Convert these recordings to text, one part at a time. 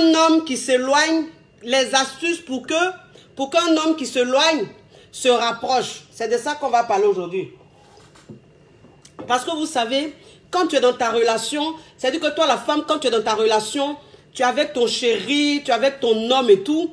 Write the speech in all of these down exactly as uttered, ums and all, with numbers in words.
qu'un homme qui s'éloigne, les astuces pour que, pour qu'un homme qui s'éloigne se rapproche. C'est de ça qu'on va parler aujourd'hui. Parce que vous savez, quand tu es dans ta relation, c'est-à-dire que toi, la femme, quand tu es dans ta relation, tu es avec ton chéri, tu es avec ton homme et tout,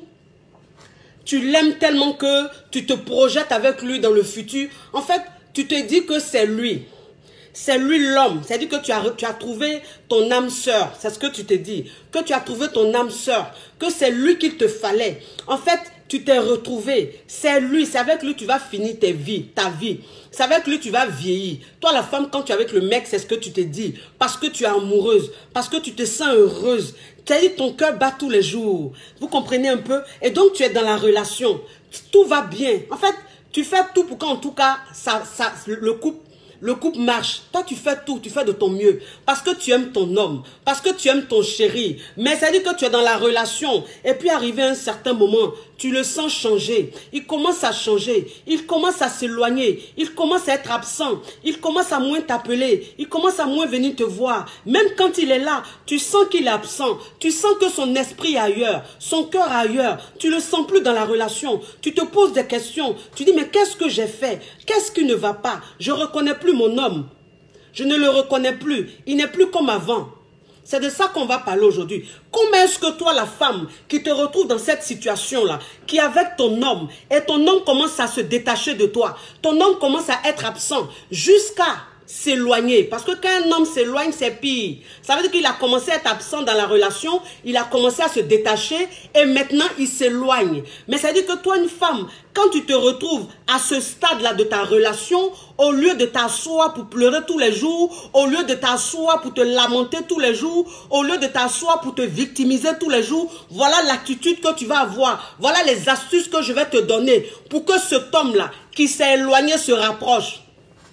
tu l'aimes tellement que tu te projettes avec lui dans le futur. En fait, tu te dis que c'est lui. C'est lui l'homme. C'est-à-dire que tu as, tu as trouvé ton âme sœur. C'est ce que tu te dis. Que tu as trouvé ton âme sœur. Que c'est lui qu'il te fallait. En fait, tu t'es retrouvé. C'est lui. C'est avec lui que tu vas finir tes vies, ta vie. C'est avec lui que tu vas vieillir. Toi, la femme, quand tu es avec le mec, c'est ce que tu te dis. Parce que tu es amoureuse. Parce que tu te sens heureuse. C'est-à-dire ton cœur bat tous les jours. Vous comprenez un peu? Et donc, tu es dans la relation. Tout va bien. En fait, tu fais tout pour qu'en tout cas, ça, ça, le couple Le couple marche. Toi, tu fais tout. Tu fais de ton mieux. Parce que tu aimes ton homme. Parce que tu aimes ton chéri. Mais ça dit que tu es dans la relation. Et puis, arrivé à un certain moment, tu le sens changer. Il commence à changer. Il commence à s'éloigner. Il commence à être absent. Il commence à moins t'appeler. Il commence à moins venir te voir. Même quand il est là, tu sens qu'il est absent. Tu sens que son esprit est ailleurs. Son cœur est ailleurs. Tu le sens plus dans la relation. Tu te poses des questions. Tu dis, mais qu'est-ce que j'ai fait? Qu'est-ce qui ne va pas? Je reconnais plus mon homme. Je ne le reconnais plus. Il n'est plus comme avant. C'est de ça qu'on va parler aujourd'hui. Comment est-ce que toi, la femme, qui te retrouve dans cette situation-là, qui est avec ton homme, et ton homme commence à se détacher de toi, ton homme commence à être absent, jusqu'à s'éloigner. Parce que quand un homme s'éloigne, c'est pire. Ça veut dire qu'il a commencé à être absent dans la relation, il a commencé à se détacher, et maintenant il s'éloigne. Mais ça veut dire que toi, une femme, quand tu te retrouves à ce stade-là de ta relation, au lieu de t'asseoir pour pleurer tous les jours, au lieu de t'asseoir pour te lamenter tous les jours, au lieu de t'asseoir pour te victimiser tous les jours, voilà l'attitude que tu vas avoir. Voilà les astuces que je vais te donner pour que cet homme-là qui s'est éloigné se rapproche.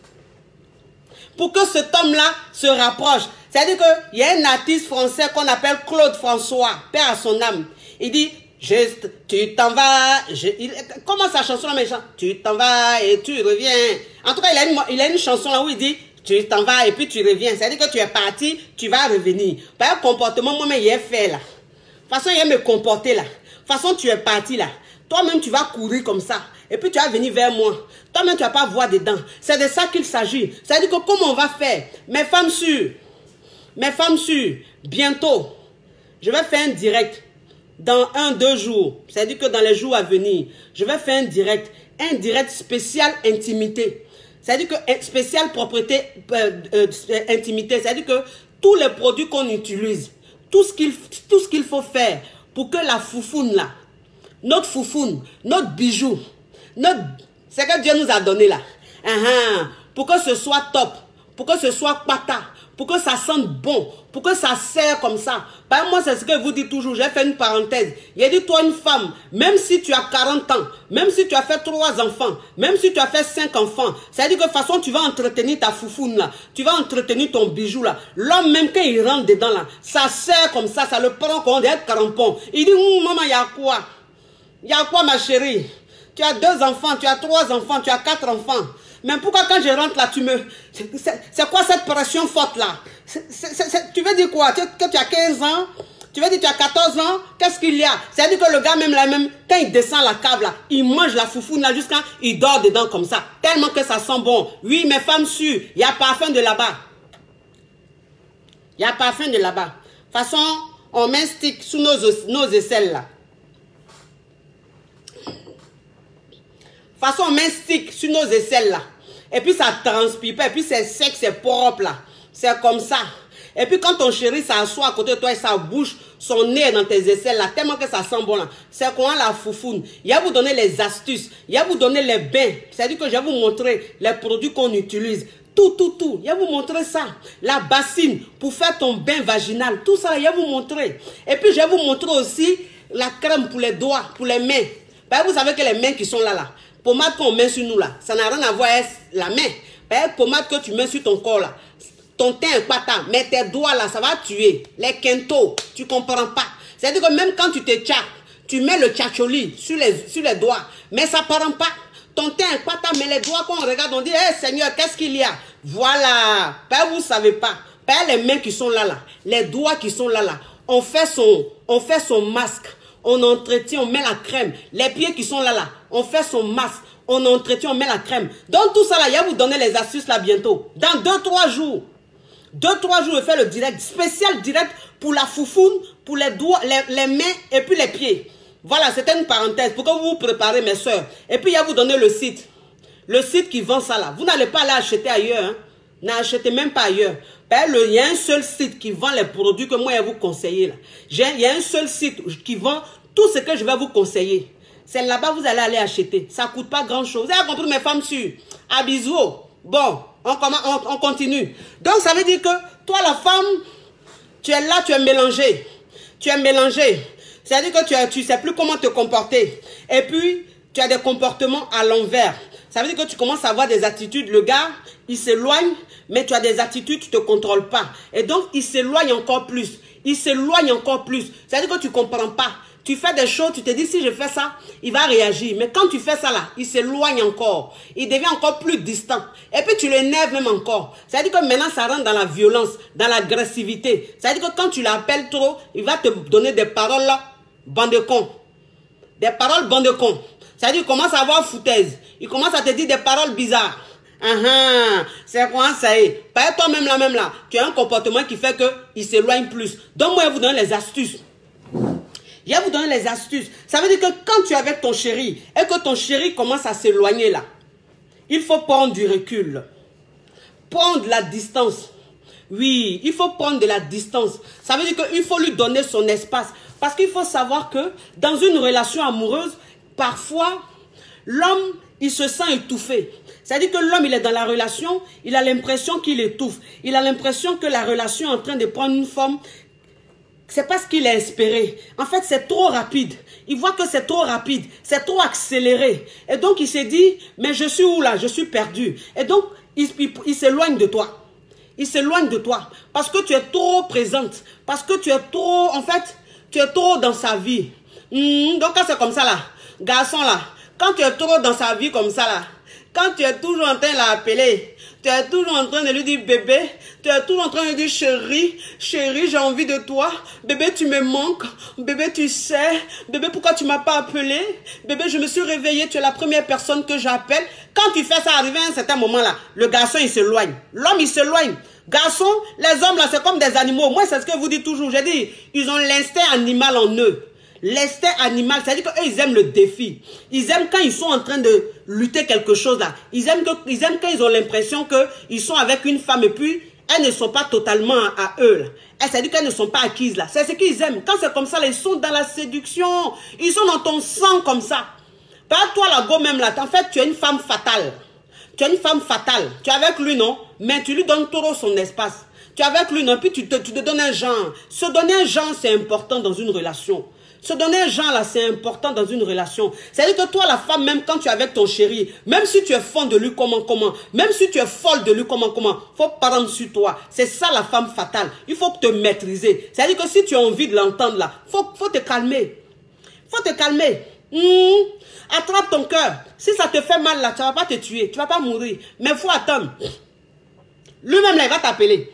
Pour que cet homme-là se rapproche. C'est-à-dire qu'il y a un artiste français qu'on appelle Claude François, père à son âme. Il dit, juste, tu t'en vas. Je, il, comment sa chanson là, mais tu t'en vas et tu reviens. En tout cas, il a une, il a une chanson là où il dit, tu t'en vas et puis tu reviens. C'est-à-dire que tu es parti, tu vas revenir. Par un comportement, moi-même, il est fait là. De toute façon, il est me comporter là. De toute façon, tu es parti là. Toi-même, tu vas courir comme ça. Et puis, tu vas venir vers moi. Toi-même, tu ne vas pas voir dedans. C'est de ça qu'il s'agit. C'est-à-dire que comment on va faire? Mes femmes sûres, mes femmes sûres, bientôt, je vais faire un direct. Dans un, deux jours. C'est-à-dire que dans les jours à venir, je vais faire un direct. Un direct spécial intimité. C'est-à-dire que spécial propriété euh, euh, intimité. C'est-à-dire que tous les produits qu'on utilise, tout ce qu'il tout ce qu'il faut faire pour que la foufoune là, notre foufoune, notre bijou, notre, c'est que Dieu nous a donné là. Uh -huh, pour que ce soit top, pour que ce soit pata, pour que ça sente bon, pour que ça serre comme ça. Par exemple, moi, c'est ce que je vous dis toujours. J'ai fait une parenthèse. Il a dit, toi, une femme, même si tu as quarante ans, même si tu as fait trois enfants, même si tu as fait cinq enfants, c'est-à-dire que de toute façon, tu vas entretenir ta foufoune là, tu vas entretenir ton bijou là. L'homme, même quand il rentre dedans là, ça serre comme ça, ça le prend comme des crampons. Il dit, hum, maman, il y a quoi? Il y a quoi, ma chérie? Tu as deux enfants, tu as trois enfants, tu as quatre enfants. Mais pourquoi quand je rentre là, tu me... C'est quoi cette pression forte là? C est, c est, c est, tu veux dire quoi? Que tu as quinze ans? Tu veux dire tu as quatorze ans? Qu'est-ce qu'il y a? C'est-à-dire que le gars même là même, quand il descend la cave là, il mange la foufoune là jusqu'à il dort dedans comme ça. Tellement que ça sent bon. Oui, mes femmes sûres, il y a parfum de là-bas. Il y a parfum de là-bas. De toute façon, on met un stick sous nos, nos aisselles là. De toute façon, on met un stick sur nos aisselles là. Et puis ça transpire pas. Et puis c'est sec, c'est propre là. C'est comme ça. Et puis quand ton chéri s'assoit à côté de toi et ça bouge son nez dans tes aisselles là, tellement que ça sent bon là. C'est comment la foufoune. Il va vous donner les astuces. Il va vous donner les bains. C'est-à-dire que je vais vous montrer les produits qu'on utilise. Tout, tout, tout. Il va vous montrer ça. La bassine pour faire ton bain vaginal. Tout ça, il va vous montrer. Et puis je vais vous montrer aussi la crème pour les doigts, pour les mains. Ben, vous savez que les mains qui sont là, là. Pommade qu'on met sur nous là, ça n'a rien à voir avec la main. Ben, pommade que tu mets sur ton corps là, ton teint est pas tant, mais tes doigts là, ça va tuer. Les quintos, tu comprends pas. C'est-à-dire que même quand tu te tchapes, tu mets le tchatcholi sur les, sur les doigts, mais ça ne prend pas. Ton teint est pas tant, mais les doigts qu'on regarde, on dit, hé hey, Seigneur, qu'est-ce qu'il y a? Voilà. Ben, vous ne savez pas. Ben, les mains qui sont là, là, les doigts qui sont là, là, on fait son, on fait son masque, on entretient, on met la crème. Les pieds qui sont là, là, on fait son masque, on entretient, on met la crème. Donc tout ça là, il va vous donner les astuces là bientôt. Dans deux trois jours. deux trois jours, je fais le direct, spécial direct pour la foufoune, pour les doigts, les, les mains et puis les pieds. Voilà, c'était une parenthèse pour que vous vous préparez, mes soeurs. Et puis, il va vous donner le site. Le site qui vend ça là. Vous n'allez pas aller acheter ailleurs. Hein. N'achetez même pas ailleurs. Ben, le, il y a un seul site qui vend les produits que moi, je vais vous conseiller. Là. Il y a un seul site qui vend tout ce que je vais vous conseiller. C'est là-bas vous allez aller acheter. Ça ne coûte pas grand-chose. Vous avez compris, mes femmes sûres? À bisous. Bon, on, on, on continue. Donc, ça veut dire que toi, la femme, tu es là, tu es mélangé. Tu es mélangé. C'est-à-dire que tu ne sais plus comment te comporter. Et puis, tu as des comportements à l'envers. Ça veut dire que tu commences à avoir des attitudes. Le gars, il s'éloigne, mais tu as des attitudes, tu ne te contrôles pas. Et donc, il s'éloigne encore plus. Il s'éloigne encore plus. C'est-à-dire que tu ne comprends pas. Tu fais des choses, tu te dis, si je fais ça, il va réagir. Mais quand tu fais ça là, il s'éloigne encore. Il devient encore plus distant. Et puis, tu l'énerves même encore. C'est-à-dire que maintenant, ça rentre dans la violence, dans l'agressivité. C'est-à-dire que quand tu l'appelles trop, il va te donner des paroles là, bande de cons. Des paroles bande de cons. C'est-à-dire qu'il commence à avoir foutaise. Il commence à te dire des paroles bizarres. Ah ah, c'est quoi ça est? Pas toi-même là, même là. Tu as un comportement qui fait qu'il s'éloigne plus. Donc, moi, je vous donne les astuces. Je vais vous donner les astuces. Ça veut dire que quand tu es avec ton chéri et que ton chéri commence à s'éloigner là, il faut prendre du recul. Prendre la distance. Oui, il faut prendre de la distance. Ça veut dire qu'il faut lui donner son espace. Parce qu'il faut savoir que dans une relation amoureuse, parfois, l'homme, il se sent étouffé. C'est-à-dire que l'homme, il est dans la relation, il a l'impression qu'il étouffe. Il a l'impression que la relation est en train de prendre une forme. C'est parce qu'il est espéré. En fait, c'est trop rapide. Il voit que c'est trop rapide. C'est trop accéléré. Et donc, il s'est dit, mais je suis où là? Je suis perdu. Et donc, il, il, il s'éloigne de toi. Il s'éloigne de toi. Parce que tu es trop présente. Parce que tu es trop, en fait, tu es trop dans sa vie. Mmh, donc, quand c'est comme ça là, garçon là, quand tu es trop dans sa vie comme ça là, quand tu es toujours en train de l'appeler, tu es toujours en train de lui dire bébé, tu es toujours en train de lui dire chérie, chérie, j'ai envie de toi, bébé, tu me manques, bébé, tu sais, bébé, pourquoi tu ne m'as pas appelé, bébé, je me suis réveillée, tu es la première personne que j'appelle. Quand tu fais ça, arrivé à un certain moment là, le garçon il s'éloigne, l'homme il s'éloigne. Garçon, les hommes là, c'est comme des animaux. Moi, c'est ce que vous dites toujours. J'ai dit, ils ont l'instinct animal en eux. L'instinct animal, c'est-à-dire qu'eux, ils aiment le défi. Ils aiment quand ils sont en train de lutter quelque chose là. Ils aiment, que, ils aiment quand ils ont l'impression qu'ils sont avec une femme et puis elles ne sont pas totalement à, à eux. C'est-à-dire qu'elles ne sont pas acquises là. C'est ce qu'ils aiment. Quand c'est comme ça, là, ils sont dans la séduction. Ils sont dans ton sang comme ça. Par toi, la go même là, en fait, tu es une femme fatale. Tu es une femme fatale. Tu es avec lui, non? Mais tu lui donnes trop son espace. Tu es avec lui, non? Puis tu te, tu te donnes un genre. Se donner un genre, c'est important dans une relation. Se donner un genre là, c'est important dans une relation. C'est-à-dire que toi, la femme, même quand tu es avec ton chéri, même si tu es fond de lui, comment, comment, même si tu es folle de lui, comment, comment, faut prendre sur toi. C'est ça la femme fatale. Il faut te maîtriser. C'est-à-dire que si tu as envie de l'entendre là, faut, faut te calmer. Faut te calmer. Mmh. Attrape ton cœur. Si ça te fait mal là, tu ne vas pas te tuer, tu ne vas pas mourir. Mais il faut attendre. Lui-même là, il va t'appeler.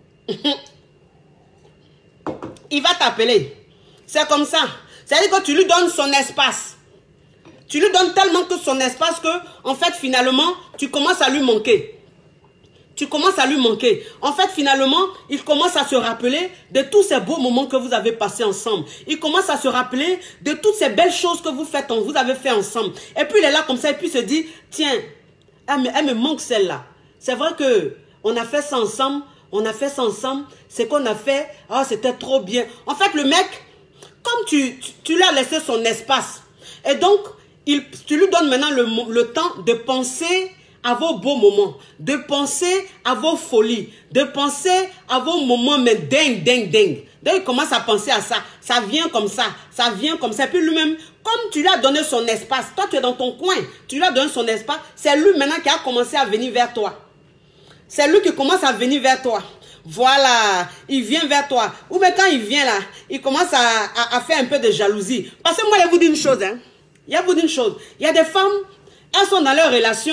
Il va t'appeler. C'est comme ça. C'est-à-dire que tu lui donnes son espace. Tu lui donnes tellement que son espace que, en fait, finalement, tu commences à lui manquer. Tu commences à lui manquer. En fait, finalement, il commence à se rappeler de tous ces beaux moments que vous avez passés ensemble. Il commence à se rappeler de toutes ces belles choses que vous faites, vous avez fait ensemble. Et puis, il est là comme ça, et puis il se dit, tiens, elle me, elle me manque celle-là. C'est vrai que on a fait ça ensemble, on a fait ça ensemble, c'est qu'on a fait, ah, c'était trop bien. En fait, le mec, comme tu, tu, tu lui as laissé son espace, et donc, il, tu lui donnes maintenant le, le temps de penser à vos beaux moments, de penser à vos folies, de penser à vos moments, mais dingue, dingue, dingue. Donc, il commence à penser à ça. Ça vient comme ça, ça vient comme ça. Et puis lui-même, comme tu lui as donné son espace, toi, tu es dans ton coin, tu lui as donné son espace, c'est lui maintenant qui a commencé à venir vers toi. C'est lui qui commence à venir vers toi. Voilà, il vient vers toi. Ou bien quand il vient là, il commence à, à, à faire un peu de jalousie. Parce que moi, il vous dit une chose. Hein. Il vous dit une chose. Il y a des femmes, elles sont dans leur relation.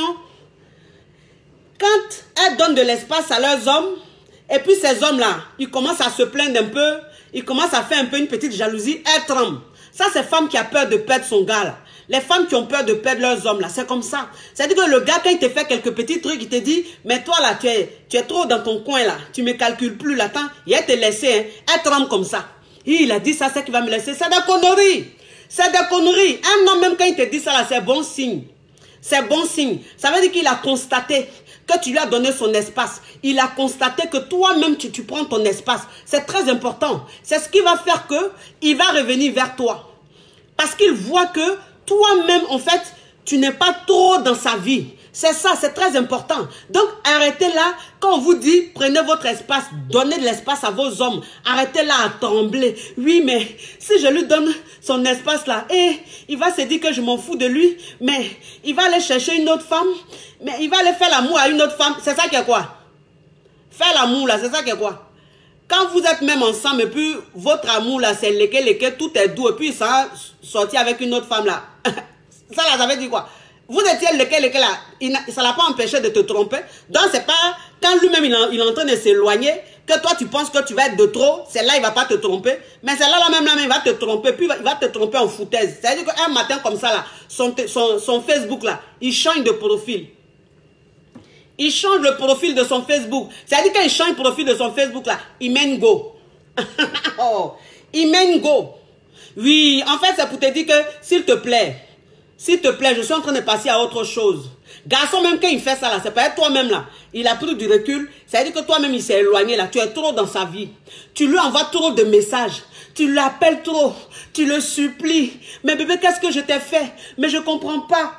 Quand elles donnent de l'espace à leurs hommes, et puis ces hommes-là, ils commencent à se plaindre un peu. il commence à faire un peu une petite jalousie, elle tremble. Ça, c'est femme qui a peur de perdre son gars, là. Les femmes qui ont peur de perdre leurs hommes, là, c'est comme ça. C'est-à-dire que le gars, quand il te fait quelques petits trucs, il te dit, mais toi, là, tu es, tu es trop dans ton coin, là. Tu me calcules plus, là, attends, il va te laisser, hein. Elle tremble comme ça. Il a dit ça, c'est qu'il va me laisser. C'est des conneries. C'est des conneries. Un homme, même quand il te dit ça, là, c'est bon signe. C'est bon signe. Ça veut dire qu'il a constaté que tu lui as donné son espace. Il a constaté que toi-même, tu, tu prends ton espace. C'est très important. C'est ce qui va faire que il va revenir vers toi. Parce qu'il voit que toi-même, en fait, tu n'es pas trop dans sa vie. C'est ça, c'est très important. Donc, arrêtez là. Quand on vous dit, prenez votre espace, donnez de l'espace à vos hommes. Arrêtez là à trembler. Oui, mais si je lui donne son espace là, et il va se dire que je m'en fous de lui, mais il va aller chercher une autre femme, mais il va aller faire l'amour à une autre femme. C'est ça qui est quoi? Faire l'amour là, c'est ça qui est quoi? Quand vous êtes même ensemble, et puis votre amour là, c'est lequel, lequel, tout est doux, et puis ça a sorti avec une autre femme là. Ça là, ça veut dire quoi? Vous étiez lequel, lequel là, il ça l'a pas empêché de te tromper. Donc c'est pas, quand lui-même il, il est en train de s'éloigner, que toi tu penses que tu vas être de trop, c'est là il va pas te tromper. Mais c'est là, là même, là même, il va te tromper, puis il va, il va te tromper en foutaise. C'est-à-dire qu'un matin comme ça là, son, son, son Facebook là, il change de profil. Il change le profil de son Facebook. C'est-à-dire qu'il change le profil de son Facebook là, il mène go. Oh, il mène go. Oui, en fait c'est pour te dire que, s'il te plaît, s'il te plaît, je suis en train de passer à autre chose. Garçon, même quand il fait ça là, c'est pas toi-même là. Il a pris du recul. C'est-à-dire que toi-même, il s'est éloigné là. Tu es trop dans sa vie. Tu lui envoies trop de messages. Tu l'appelles trop. Tu le supplies. Mais bébé, qu'est-ce que je t'ai fait? Mais je comprends pas.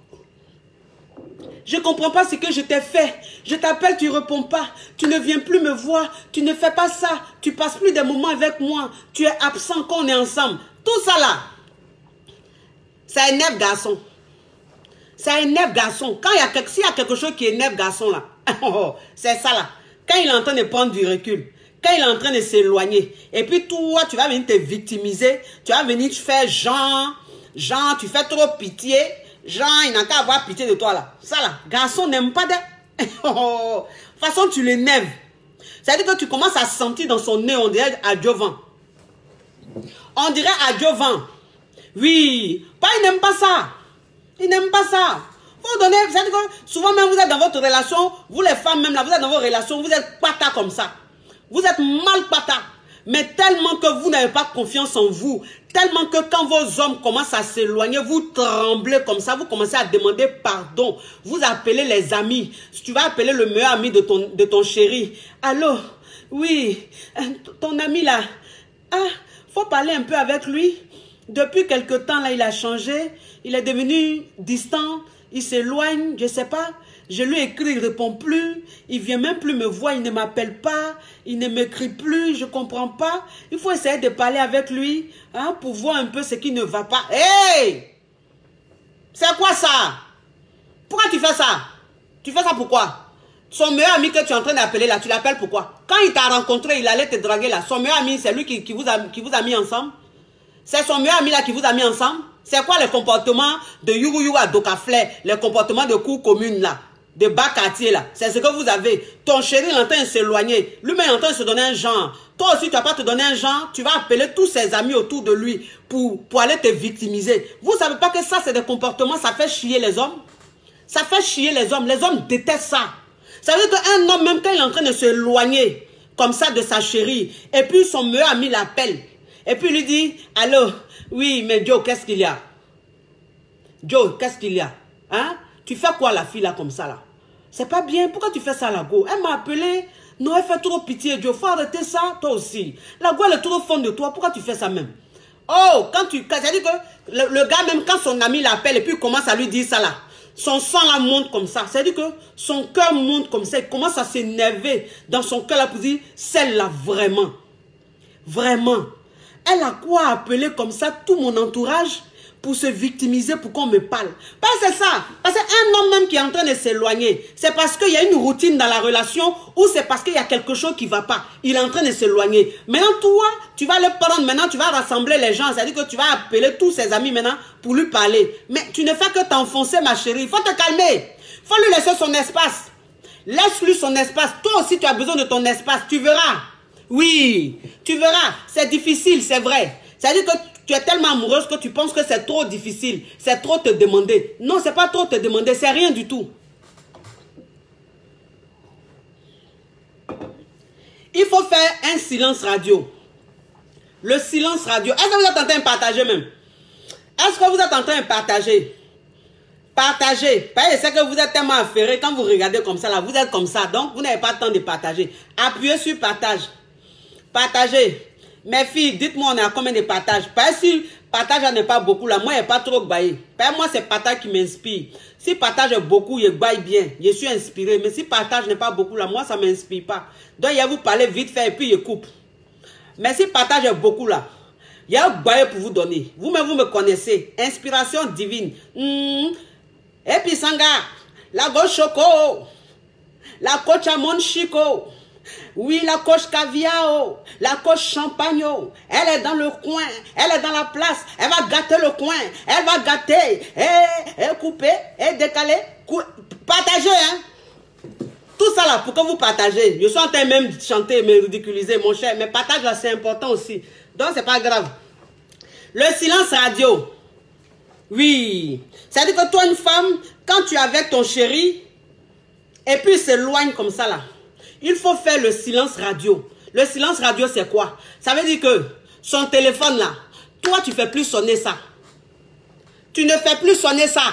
Je comprends pas ce que je t'ai fait. Je t'appelle, tu réponds pas. Tu ne viens plus me voir. Tu ne fais pas ça. Tu passes plus des moments avec moi. Tu es absent quand on est ensemble. Tout ça là. Ça énerve garçon. Ça énerve garçon. Quand il y a quelque, s'il y a quelque chose qui énerve garçon là, c'est ça là. Quand il est en train de prendre du recul, quand il est en train de s'éloigner, et puis toi, tu vas venir te victimiser, tu vas venir faire genre, genre, tu fais trop pitié, genre, il n'a qu'à avoir pitié de toi là. Ça là, garçon n'aime pas de... De toute façon, tu l'énerves. C'est-à-dire que tu commences à sentir dans son nez, on dirait adjuvant. On dirait adjuvant. Oui, pas, il n'aime pas ça. Il n'aime pas ça. Vous donnez, c'est-à-dire que souvent même vous êtes dans votre relation, vous les femmes même là, vous êtes dans vos relations, vous êtes pata comme ça. Vous êtes mal pata. Mais tellement que vous n'avez pas confiance en vous, tellement que quand vos hommes commencent à s'éloigner, vous tremblez comme ça, vous commencez à demander pardon. Vous appelez les amis. Tu vas appeler le meilleur ami de ton, de ton chéri. Allô, oui, ton ami là, ah, faut parler un peu avec lui. Depuis quelque temps, là, il a changé. Il est devenu distant. Il s'éloigne, je ne sais pas. Je lui écris, il ne répond plus. Il ne vient même plus me voir, il ne m'appelle pas. Il ne m'écrit plus, je ne comprends pas. Il faut essayer de parler avec lui hein, pour voir un peu ce qui ne va pas. Hey! C'est quoi ça? Pourquoi tu fais ça? Tu fais ça pourquoi? Son meilleur ami que tu es en train d'appeler là, tu l'appelles pourquoi? Quand il t'a rencontré, il allait te draguer là. Son meilleur ami, c'est lui qui, qui, vous a, qui vous a mis ensemble. C'est son meilleur ami là qui vous a mis ensemble. C'est quoi les comportements de Yougou Yougou à Dokaflé, les comportements de cour commune là, de bas quartier là. C'est ce que vous avez. Ton chéri il est en train de s'éloigner. Lui-même est en train de se donner un genre. Toi aussi, tu vas pas te donner un genre. Tu vas appeler tous ses amis autour de lui pour, pour aller te victimiser. Vous ne savez pas que ça, c'est des comportements, ça fait chier les hommes. Ça fait chier les hommes. Les hommes détestent ça. Ça veut dire qu'un homme, même quand il est en train de s'éloigner comme ça de sa chérie, et puis son meilleur ami l'appelle. Et puis il lui dit, allô, oui, mais Joe, qu'est-ce qu'il y a? Joe, qu'est-ce qu'il y a? Hein? Tu fais quoi la fille là comme ça là? C'est pas bien, pourquoi tu fais ça la go? Elle m'a appelé, non, elle fait trop pitié, Joe, faut arrêter ça, toi aussi. La go, elle est trop fond de toi, pourquoi tu fais ça même? Oh, quand tu, c'est-à-dire que le, le gars même quand son ami l'appelle et puis il commence à lui dire ça là, son sang là monte comme ça, c'est-à-dire que son cœur monte comme ça, il commence à s'énerver dans son cœur là pour dire, celle-là vraiment, vraiment. Elle a quoi appeler comme ça tout mon entourage pour se victimiser, pour qu'on me parle. Parce que c'est ça. Parce qu'un homme même qui est en train de s'éloigner, c'est parce qu'il y a une routine dans la relation ou c'est parce qu'il y a quelque chose qui ne va pas. Il est en train de s'éloigner. Maintenant, toi, tu vas le prendre, maintenant tu vas rassembler les gens. C'est-à-dire que tu vas appeler tous ses amis maintenant pour lui parler. Mais tu ne fais que t'enfoncer, ma chérie. Il faut te calmer. Il faut lui laisser son espace. Laisse-lui son espace. Toi aussi, tu as besoin de ton espace. Tu verras. Oui, tu verras, c'est difficile, c'est vrai. C'est-à-dire que tu es tellement amoureuse que tu penses que c'est trop difficile. C'est trop te demander. Non, c'est pas trop te demander, c'est rien du tout. Il faut faire un silence radio. Le silence radio. Est-ce que vous êtes en train de partager même? Est-ce que vous êtes en train de partager? Partagez. C'est que vous êtes tellement affairé. Quand vous regardez comme ça, là, vous êtes comme ça. Donc, vous n'avez pas le temps de partager. Appuyez sur partage. Partagez. Mes filles, dites-moi, on est à combien de partages? Parce que si partage n'est pas beaucoup, là, moi, il n'y a pas trop baillé. Moi, c'est partage qui m'inspire. Si partage est beaucoup, je baille bien. Je suis inspiré. Mais si partage n'est pas beaucoup, là, moi, ça ne m'inspire pas. Donc, il y a vous parler vite fait et puis je coupe. Mais si partage est beaucoup, là, il y a un bail pour vous donner. Vous-même, vous me connaissez. Inspiration divine. Mmh. Et puis, Sanga, la gauche choco, la coach amon chico, oui, la coach caviar, la coach champagne, elle est dans le coin, elle est dans la place, elle va gâter le coin, elle va gâter, et, et couper, et décaler, cou partager, hein. Tout ça là, pour que vous partagez. Je suis en train même de chanter, me ridiculiser, mon cher, mais partage là, c'est important aussi. Donc, c'est pas grave. Le silence radio. Oui. C'est-à-dire que toi, une femme, quand tu es avec ton chéri, et puis il s'éloigne comme ça là, il faut faire le silence radio. Le silence radio, c'est quoi? Ça veut dire que son téléphone là, toi, tu ne fais plus sonner ça. Tu ne fais plus sonner ça.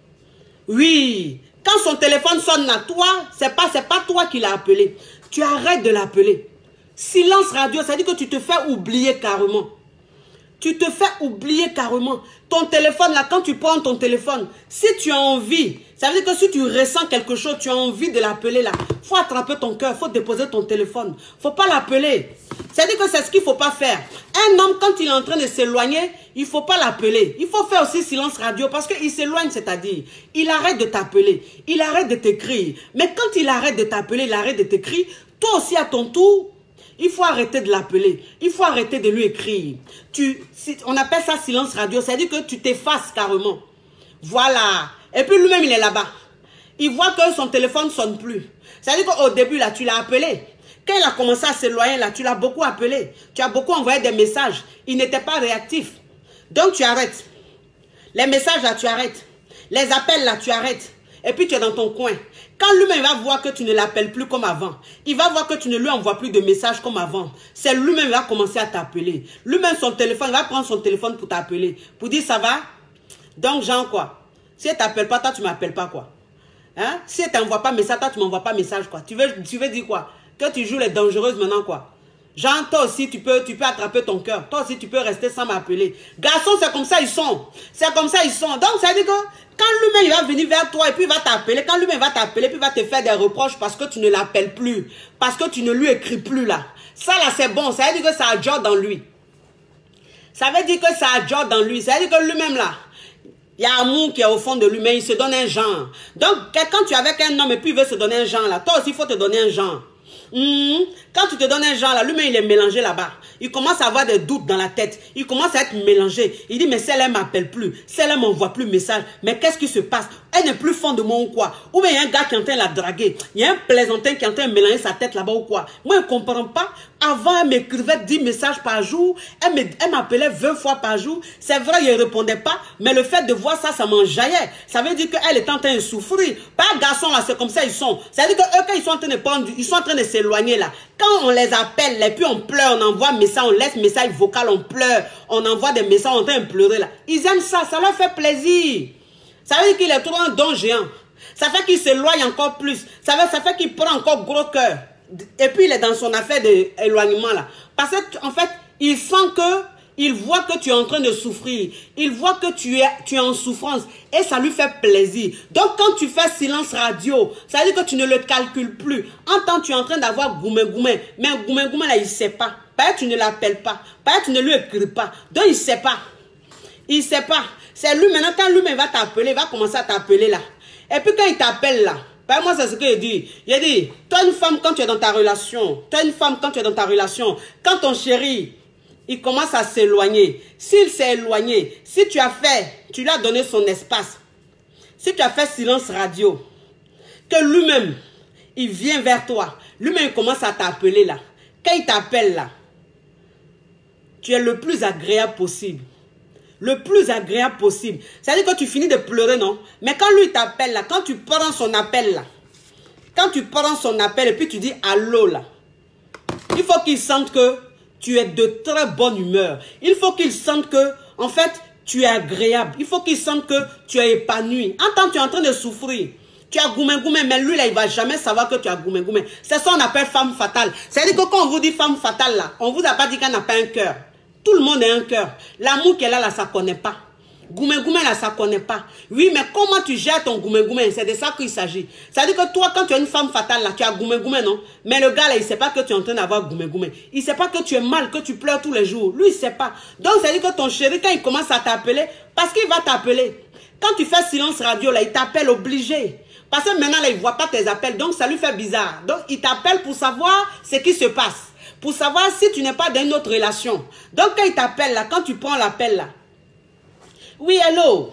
Oui. Quand son téléphone sonne là, toi, c'est pas, c'est pas toi qui l'as appelé. Tu arrêtes de l'appeler. Silence radio, ça veut dire que tu te fais oublier carrément. Tu te fais oublier carrément. Ton téléphone, là, quand tu prends ton téléphone, si tu as envie, ça veut dire que si tu ressens quelque chose, tu as envie de l'appeler là, il faut attraper ton cœur, il faut déposer ton téléphone. Il ne faut pas l'appeler. C'est-à-dire que c'est ce qu'il ne faut pas faire. Un homme, quand il est en train de s'éloigner, il ne faut pas l'appeler. Il faut faire aussi silence radio parce qu'il s'éloigne, c'est-à-dire, il arrête de t'appeler, il arrête de t'écrire. Mais quand il arrête de t'appeler, il arrête de t'écrire, toi aussi à ton tour, il faut arrêter de l'appeler. Il faut arrêter de lui écrire. Tu, si, on appelle ça silence radio. C'est-à-dire que tu t'effaces carrément. Voilà. Et puis lui-même, il est là-bas. Il voit que son téléphone ne sonne plus. C'est-à-dire qu'au début, là, tu l'as appelé. Quand il a commencé à s'éloigner, là, tu l'as beaucoup appelé. Tu as beaucoup envoyé des messages. Il n'était pas réactif. Donc, tu arrêtes. Les messages, là, tu arrêtes. Les appels, là, tu arrêtes. Et puis, tu es dans ton coin. Quand lui-même va voir que tu ne l'appelles plus comme avant, il va voir que tu ne lui envoies plus de messages comme avant, c'est lui-même qui va commencer à t'appeler. Lui-même, son téléphone, il va prendre son téléphone pour t'appeler, pour dire ça va. Donc, genre quoi? Si elle ne t'appelle pas, toi, tu ne m'appelles pas quoi? Hein? Si elle ne t'envoie pas message, toi, tu ne m'envoies pas message quoi? Tu veux, tu veux dire quoi? Que tu joues les dangereuses maintenant quoi? Genre, toi aussi, tu peux, tu peux attraper ton cœur. Toi aussi, tu peux rester sans m'appeler. Garçons, c'est comme ça, ils sont. C'est comme ça, ils sont. Donc, ça veut dire que quand lui-même, il va venir vers toi et puis il va t'appeler. Quand lui-même va t'appeler, puis il va te faire des reproches parce que tu ne l'appelles plus. Parce que tu ne lui écris plus, là. Ça, là, c'est bon. Ça veut dire que ça a job dans lui. Ça veut dire que ça a job dans lui. Ça veut dire que lui-même, là, il y a amour qui est au fond de lui, mais il se donne un genre. Donc, quand tu es avec un homme et puis il veut se donner un genre, là, toi aussi, il faut te donner un genre. Mmh. Quand tu te donnes un genre là, lui-même il est mélangé là-bas. Il commence à avoir des doutes dans la tête. Il commence à être mélangé. Il dit mais celle-là ne m'appelle plus. Celle-là ne m'envoie plus de message. Mais qu'est-ce qui se passe? Elle n'est plus fond de moi ou quoi? Ou bien il y a un gars qui est en train de la draguer. Il y a un plaisantin qui est en train de mélanger sa tête là-bas ou quoi? Moi je ne comprends pas. Avant elle m'écrivait dix messages par jour. Elle m'appelait vingt fois par jour. C'est vrai il ne répondait pas. Mais le fait de voir ça, ça m'enjaillait. Ça veut dire qu'elle est en train de souffrir. Pas garçon là, c'est comme ça ils sont. Ça veut dire qu'eux quand ils sont en train de prendre, ils sont en train de s'éloigner là. Quand on les appelle, et puis on pleure, on envoie un message, on laisse message vocal, on pleure, on envoie des messages, on est en train de pleurer là. Ils aiment ça, ça leur fait plaisir. Ça veut dire qu'il est trop un don géant. Ça fait qu'il s'éloigne encore plus. Ça veut, ça fait qu'il prend encore gros cœur. Et puis il est dans son affaire d'éloignement là. Parce qu'en fait, il sent que, il voit que tu es en train de souffrir. Il voit que tu es, tu es en souffrance. Et ça lui fait plaisir. Donc quand tu fais silence radio, ça veut dire que tu ne le calcules plus. En temps, tu es en train d'avoir goumé goumé. Mais goumé goumé là, il ne sait pas. Peut-être tu ne l'appelles pas. Peut-être tu ne lui écris pas. Donc il ne sait pas. Il ne sait pas. C'est lui maintenant, quand lui-même va t'appeler, il va commencer à t'appeler là. Et puis quand il t'appelle là, ben moi c'est ce qu'il dit. Il dit, toi une femme quand tu es dans ta relation, toi une femme quand tu es dans ta relation, quand ton chéri, il commence à s'éloigner. S'il s'est éloigné, si tu as fait, tu lui as donné son espace, si tu as fait silence radio, que lui-même, il vient vers toi, lui-même il commence à t'appeler là. quand il t'appelle là, tu es le plus agréable possible. Le plus agréable possible. C'est-à-dire que tu finis de pleurer, non? Mais quand lui t'appelle là, quand tu prends son appel là, quand tu prends son appel et puis tu dis allô là, il faut qu'il sente que tu es de très bonne humeur. Il faut qu'il sente que, en fait, tu es agréable. Il faut qu'il sente que tu es épanoui. En tant que tu es en train de souffrir, tu as goumé goumé, mais lui là, il ne va jamais savoir que tu as goumé goumé. C'est ça qu'on appelle femme fatale. C'est-à-dire que quand on vous dit femme fatale là, on ne vous a pas dit qu'elle n'a pas un cœur. Tout le monde a un cœur. L'amour qu'elle a là, ça ne connaît pas. Goumé goumé là, ça ne connaît pas. Oui, mais comment tu gères ton goumé goumé? C'est de ça qu'il s'agit. C'est-à-dire que toi, quand tu es une femme fatale là, tu as goumé goumé, non? Mais le gars là, il ne sait pas que tu es en train d'avoir goumé goumé. Il ne sait pas que tu es mal, que tu pleures tous les jours. Lui, il ne sait pas. Donc, c'est-à-dire que ton chéri, quand il commence à t'appeler, parce qu'il va t'appeler. Quand tu fais silence radio là, il t'appelle obligé. Parce que maintenant là, il ne voit pas tes appels. Donc, ça lui fait bizarre. Donc, il t'appelle pour savoir ce qui se passe. Pour savoir si tu n'es pas dans une autre relation. Donc, quand il t'appelle là, quand tu prends l'appel là. Oui, hello.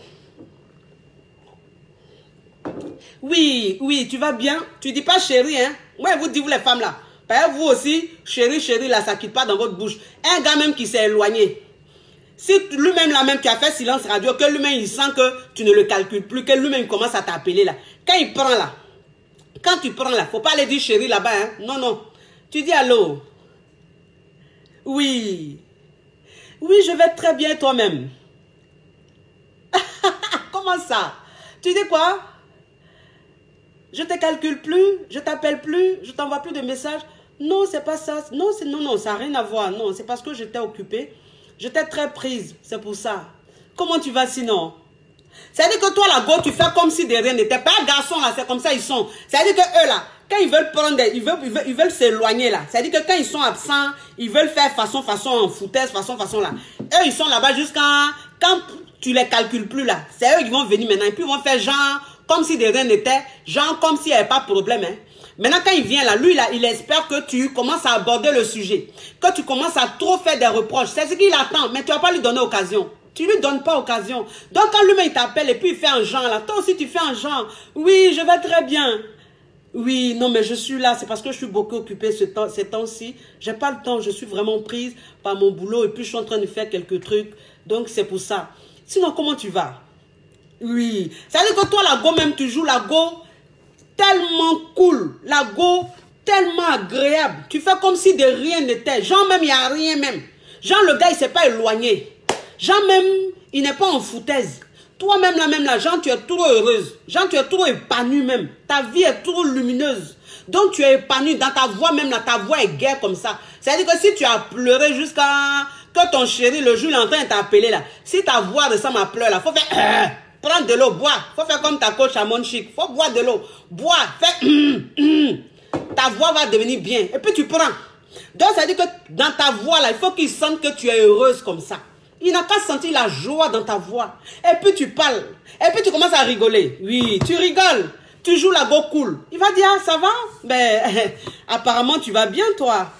Oui, oui, tu vas bien? Tu dis pas chérie, hein? Moi, vous dites, vous les femmes là. Parce que vous aussi, chérie, chérie, là, ça ne quitte pas dans votre bouche. Un gars même qui s'est éloigné. Si lui-même là même, tu as fait silence radio, que lui-même il sent que tu ne le calcules plus, que lui-même commence à t'appeler là. Quand il prend là, quand tu prends là, faut pas aller dire chérie là-bas, hein? Non, non. Tu dis allô. Oui. Oui, je vais très bien toi-même. Comment ça? Tu dis quoi? Je te calcule plus, je t'appelle plus, je t'envoie plus de messages. Non, c'est pas ça. Non, non, non, ça n'a rien à voir. Non, c'est parce que j'étais occupée. J'étais très prise, c'est pour ça. Comment tu vas sinon? C'est-à-dire que toi, là, go, tu fais comme si de rien n'était. Pas un garçon, là, c'est comme ça, ils sont. C'est-à-dire que eux, là, quand ils veulent prendre, des, ils veulent ils veulent, ils veulent s'éloigner, là. C'est-à-dire que quand ils sont absents, ils veulent faire façon, façon, en foutaise, façon, façon, là. Eux, ils sont là-bas jusqu'à... Quand tu les calcules plus, là, c'est eux qui vont venir maintenant. Et puis, ils vont faire genre, comme si de rien n'était. Genre, comme s'il n'y avait pas de problème, hein. Maintenant, quand il vient là, lui, là, il espère que tu commences à aborder le sujet. Que tu commences à trop faire des reproches. C'est ce qu'il attend, mais tu ne vas pas lui donner occasion. Tu ne lui donnes pas occasion. Donc, quand lui-même, il t'appelle et puis il fait un genre là. Toi aussi, tu fais un genre. Oui, je vais très bien. Oui, non, mais je suis là. C'est parce que je suis beaucoup occupée ce temps, ces temps-ci. Je n'ai pas le temps. Je suis vraiment prise par mon boulot et puis je suis en train de faire quelques trucs. Donc, c'est pour ça. Sinon, comment tu vas? Oui. Ça veut dire que toi, la go, même, tu joues la go tellement cool. La go tellement agréable. Tu fais comme si de rien n'était. Genre, même, il n'y a rien même. Genre, le gars, il ne s'est pas éloigné. Genre, même, il n'est pas en foutaise. Toi-même, là, même, là, Jean, tu es trop heureuse. Jean, tu es trop épanouie même. Ta vie est trop lumineuse. Donc, tu es épanouie. Dans ta voix même, là, ta voix est gaie comme ça. C'est-à-dire que si tu as pleuré jusqu'à... Que ton chéri, le jour, il est en train de t'appeler, là. Si ta voix ressemble à pleurer, là, il faut faire... Euh, prendre de l'eau, boire. Il faut faire comme ta coach à Monchic. Il faut boire de l'eau. Boire. Fais... Euh, euh, ta voix va devenir bien. Et puis, tu prends. Donc, ça veut dire que dans ta voix, là, il faut qu'il sente que tu es heureuse comme ça. Il n'a pas senti la joie dans ta voix. Et puis tu parles. Et puis tu commences à rigoler. Oui, tu rigoles. Tu joues la go cool. Il va dire, ah, ça va? Ben, apparemment, tu vas bien, toi.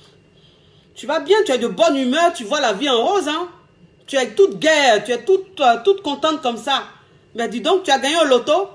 Tu vas bien, tu es de bonne humeur, tu vois la vie en rose, hein? Tu es toute gaie, tu es toute, euh, toute contente comme ça. Mais dis donc, tu as gagné au loto?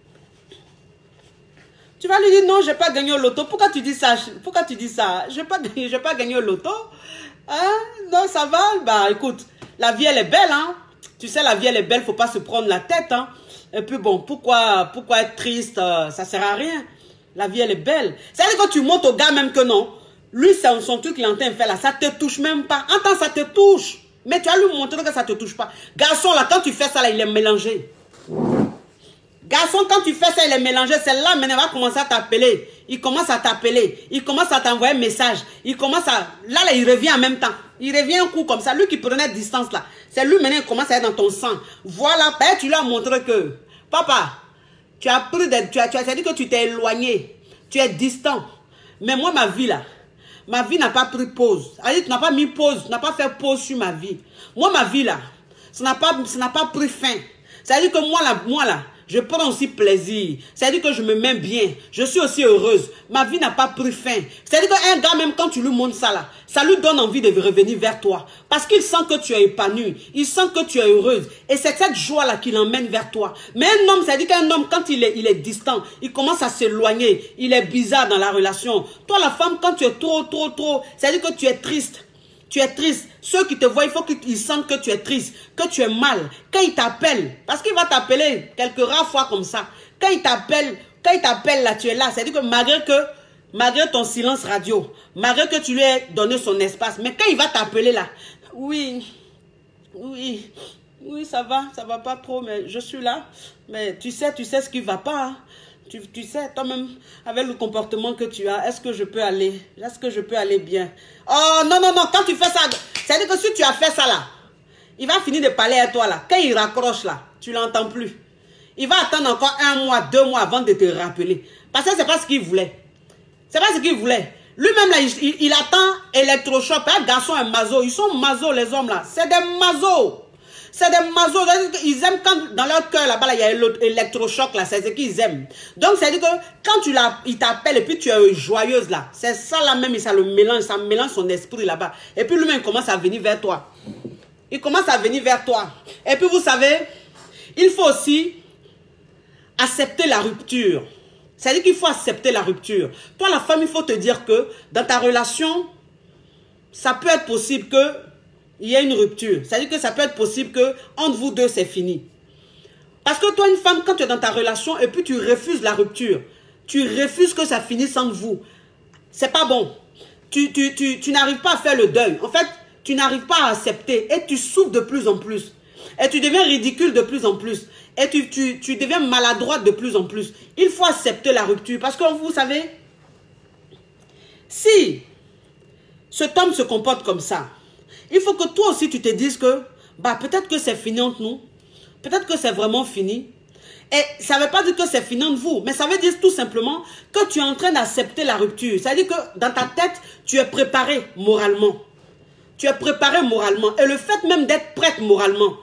Tu vas lui dire, non, je n'ai pas gagné au loto. Pourquoi tu dis ça? Pourquoi tu dis ça? Je n'ai pas, pas gagné au loto. Hein? Non, ça va? Bah, écoute. La vie, elle est belle, hein. Tu sais, la vie, elle est belle, faut pas se prendre la tête, hein. Et puis bon, pourquoi, pourquoi être triste, euh, ça sert à rien. La vie, elle est belle. C'est-à-dire que tu montes au gars même que non. Lui, c'est son truc qu'il est en train de faire là, ça te touche même pas. Entends, ça te touche. Mais tu as lui montrer que ça te touche pas. Garçon, là, quand tu fais ça, là, il est mélangé. Garçon, quand tu fais ça, il est mélangé. C'est là, maintenant, il va commencer à t'appeler. Il commence à t'appeler. Il commence à t'envoyer un message. Il commence à... Là, là, il revient en même temps. Il revient un coup comme ça. Lui qui prenait distance, là. C'est lui, maintenant, il commence à être dans ton sang. Voilà. Ben, tu lui as montré que... Papa, tu as pris des... Tu as, tu as dit que tu t'es éloigné. Tu es distant. Mais moi, ma vie, là... Ma vie n'a pas pris pause. C'est-à-dire, tu n'as pas mis pause. Tu n'as pas fait pause sur ma vie. Moi, ma vie, là... Ça n'a pas, ça n'a pas pris fin. C'est-à-dire que moi, là... Moi, là... je prends aussi plaisir. C'est-à-dire que je me mets bien. Je suis aussi heureuse. Ma vie n'a pas pris fin. C'est-à-dire qu'un gars, même quand tu lui montres ça là, ça lui donne envie de revenir vers toi. Parce qu'il sent que tu es épanoui. Il sent que tu es heureuse. Et c'est cette joie-là qui l'emmène vers toi. Mais un homme, c'est-à-dire qu'un homme, quand il est, il est distant, il commence à s'éloigner. Il est bizarre dans la relation. Toi, la femme, quand tu es trop, trop, trop, c'est-à-dire que tu es triste. Tu es triste. Ceux qui te voient, il faut qu'ils sentent que tu es triste, que tu es mal. Quand ils t'appellent, parce qu'il va t'appeler quelques rares fois comme ça. Quand il t'appelle, quand il t'appelle là, tu es là. C'est-à-dire que malgré que, malgré ton silence radio, malgré que tu lui aies donné son espace, mais quand il va t'appeler là, oui, oui, oui, ça va, ça va pas trop, mais je suis là. Mais tu sais, tu sais ce qui va pas, hein. Tu, tu sais, toi-même, avec le comportement que tu as, est-ce que je peux aller? Est-ce que je peux aller bien? Oh, non, non, non, quand tu fais ça, c'est-à-dire que si tu as fait ça là, il va finir de parler à toi là. Quand il raccroche là, tu ne l'entends plus. Il va attendre encore un mois, deux mois avant de te rappeler. Parce que c'est pas ce qu'il voulait. C'est pas ce qu'il voulait. Lui-même là, il, il, il attend électrochoc. Un garçon, un mazo. Ils sont mazo, les hommes là. C'est des mazos. C'est des mazos. Ils aiment quand dans leur cœur là-bas, là, il y a l'électrochoc là. C'est ce qu'ils aiment. Donc, c'est-à-dire que quand tu l'as, il t'appelle et puis tu es joyeuse là. C'est ça là même, ça le mélange. Ça mélange son esprit là-bas. Et puis lui-même commence à venir vers toi. Il commence à venir vers toi. Et puis vous savez, il faut aussi accepter la rupture. C'est-à-dire qu'il faut accepter la rupture. Toi, la femme, il faut te dire que dans ta relation, ça peut être possible que il y ait une rupture. C'est-à-dire que ça peut être possible que entre vous deux, c'est fini. Parce que toi, une femme, quand tu es dans ta relation et puis tu refuses la rupture, tu refuses que ça finisse entre vous, c'est pas bon. Tu, tu, tu, tu n'arrives pas à faire le deuil. En fait, tu n'arrives pas à accepter et tu souffres de plus en plus. Et tu deviens ridicule de plus en plus. Et tu, tu, tu deviens maladroite de plus en plus. Il faut accepter la rupture. Parce que vous savez, si cet homme se comporte comme ça, il faut que toi aussi tu te dises que bah, peut-être que c'est fini entre nous. Peut-être que c'est vraiment fini. Et ça ne veut pas dire que c'est fini entre vous. Mais ça veut dire tout simplement que tu es en train d'accepter la rupture. C'est-à-dire que dans ta tête, tu es préparé moralement. Tu es préparé moralement. Et le fait même d'être prête moralement,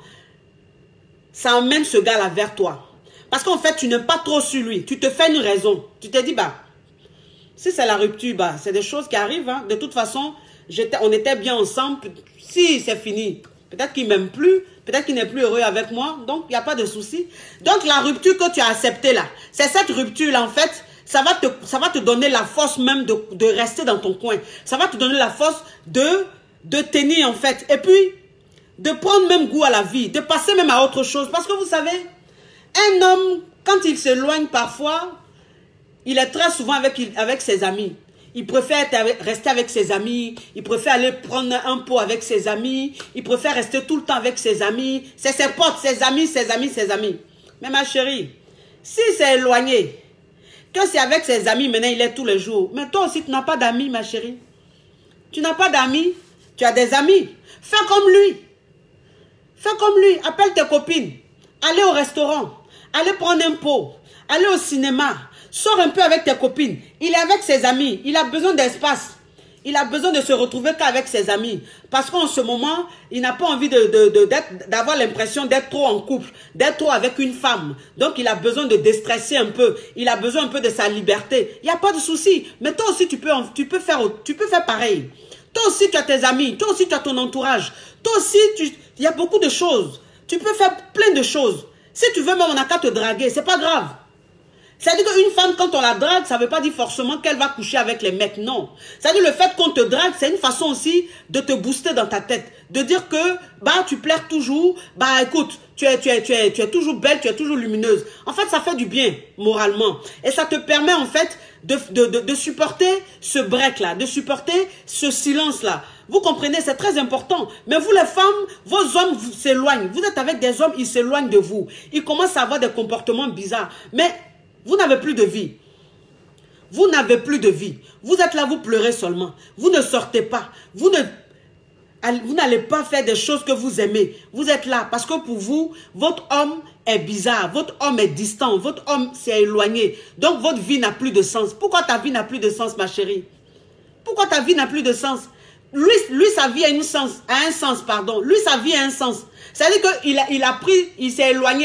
ça emmène ce gars-là vers toi. Parce qu'en fait, tu n'es pas trop sur lui. Tu te fais une raison. Tu te dis, bah, si c'est la rupture, bah, c'est des choses qui arrivent. Hein. De toute façon, on était bien ensemble. Si c'est fini, peut-être qu'il ne m'aime plus. Peut-être qu'il n'est plus heureux avec moi. Donc, il n'y a pas de souci. Donc, la rupture que tu as acceptée là, c'est cette rupture-là, en fait, ça va, te, ça va te donner la force même de, de rester dans ton coin. Ça va te donner la force de, de tenir, en fait. Et puis, de prendre même goût à la vie, de passer même à autre chose. Parce que vous savez, un homme, quand il s'éloigne parfois, il est très souvent avec, avec ses amis. Il préfère être avec, rester avec ses amis, il préfère aller prendre un pot avec ses amis, il préfère rester tout le temps avec ses amis. C'est ses potes, ses amis, ses amis, ses amis. Mais ma chérie, si c'est éloigné, que c'est avec ses amis, maintenant il est tous les jours. Mais toi aussi, tu n'as pas d'amis, ma chérie. Tu n'as pas d'amis, tu as des amis. Fais comme lui. Fais comme lui, appelle tes copines, allez au restaurant, allez prendre un pot, allez au cinéma, sors un peu avec tes copines. Il est avec ses amis, il a besoin d'espace, il a besoin de se retrouver qu'avec ses amis. Parce qu'en ce moment, il n'a pas envie de, de, de, d'avoir l'impression d'être trop en couple, d'être trop avec une femme. Donc il a besoin de déstresser un peu, il a besoin un peu de sa liberté. Il n'y a pas de souci, mais toi aussi tu peux, tu peux, faire, tu peux faire pareil. Toi aussi tu as tes amis, toi aussi tu as ton entourage, toi aussi tu... il y a beaucoup de choses. Tu peux faire plein de choses. Si tu veux même on n'a qu'à te draguer, c'est pas grave. C'est-à-dire qu'une femme quand on la drague, ça ne veut pas dire forcément qu'elle va coucher avec les mecs, non. C'est-à-dire le fait qu'on te drague, c'est une façon aussi de te booster dans ta tête. De dire que bah tu plais toujours, bah écoute, tu es, tu es, tu es, tu es toujours belle, tu es toujours lumineuse. En fait ça fait du bien moralement. Et ça te permet en fait de, de, de, de supporter ce break-là, de supporter ce silence-là. Vous comprenez, c'est très important. Mais vous les femmes, vos hommes s'éloignent. Vous êtes avec des hommes, ils s'éloignent de vous. Ils commencent à avoir des comportements bizarres. Mais vous n'avez plus de vie. Vous n'avez plus de vie. Vous êtes là, vous pleurez seulement. Vous ne sortez pas. Vous ne... Vous n'allez pas faire des choses que vous aimez. Vous êtes là parce que pour vous, votre homme est bizarre. Votre homme est distant. Votre homme s'est éloigné. Donc votre vie n'a plus de sens. Pourquoi ta vie n'a plus de sens, ma chérie? Pourquoi ta vie n'a plus de sens? Lui, lui, sa vie a, une sens, a un sens, pardon. Lui, sa vie a un sens. C'est-à-dire qu'il a, il a pris, il s'est éloigné là.